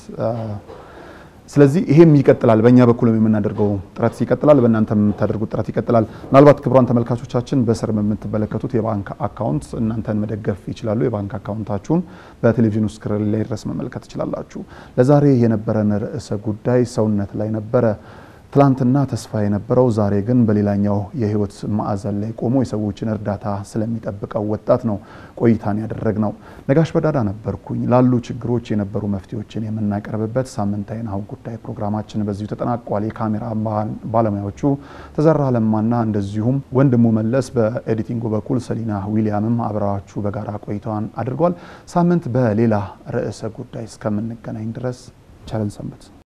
ስለዚህ ይሄም ይቀጥላል በእኛ በኩልም የምናደርገው ጥረት ይቀጥላል በእናንተም የምታደርጉት ጥረት ይቀጥላል ምናልባት ክቡራን ተመልካቾቻችን በስር የምትመለከቱት የባንክ አካውንት እናንተን መደገፍ ይችላሉ የባንክ አካውንታችሁን በቴሌቪዥኑ ስክሪን ላይ ድረስ መመልከት ይችላልላችሁ ለዛሬ የነበረን ርዕሰ ጉዳይ ሰውነት ላይ ነበረ ትላንትና ተስፋ የነበረው ዛሬ ግን በሌላኛው የህይወት ማዕዘን ላይ ቆሞ የሰዎችን እርዳታ ስለሚጠብቀው ወጣት ነው ቆይታን ያደረግነው ነጋሽ በዳዳ ነበርኩኝ ላሉ ችግሮች የነበሩ መፍትሄዎችን የምናቀርብበት ሳምንታዊ ናሁ ጉዳይ ፕሮግራማችን በዚሁ ተጠናቋል የካሜራ ባለሙያዎቹ ተዘራ ለማና እንደዚሁም ወንድሙ መለስ በኤዲቲንጉ በኩል ሰሊና ዊሊያምም አብራችሁ በጋራ ቆይታን አድርጓል ሳምንት በሌላ ርዕሰ ጉዳይ እስከምንገናኝ ድረስ ቻለን ሰንበት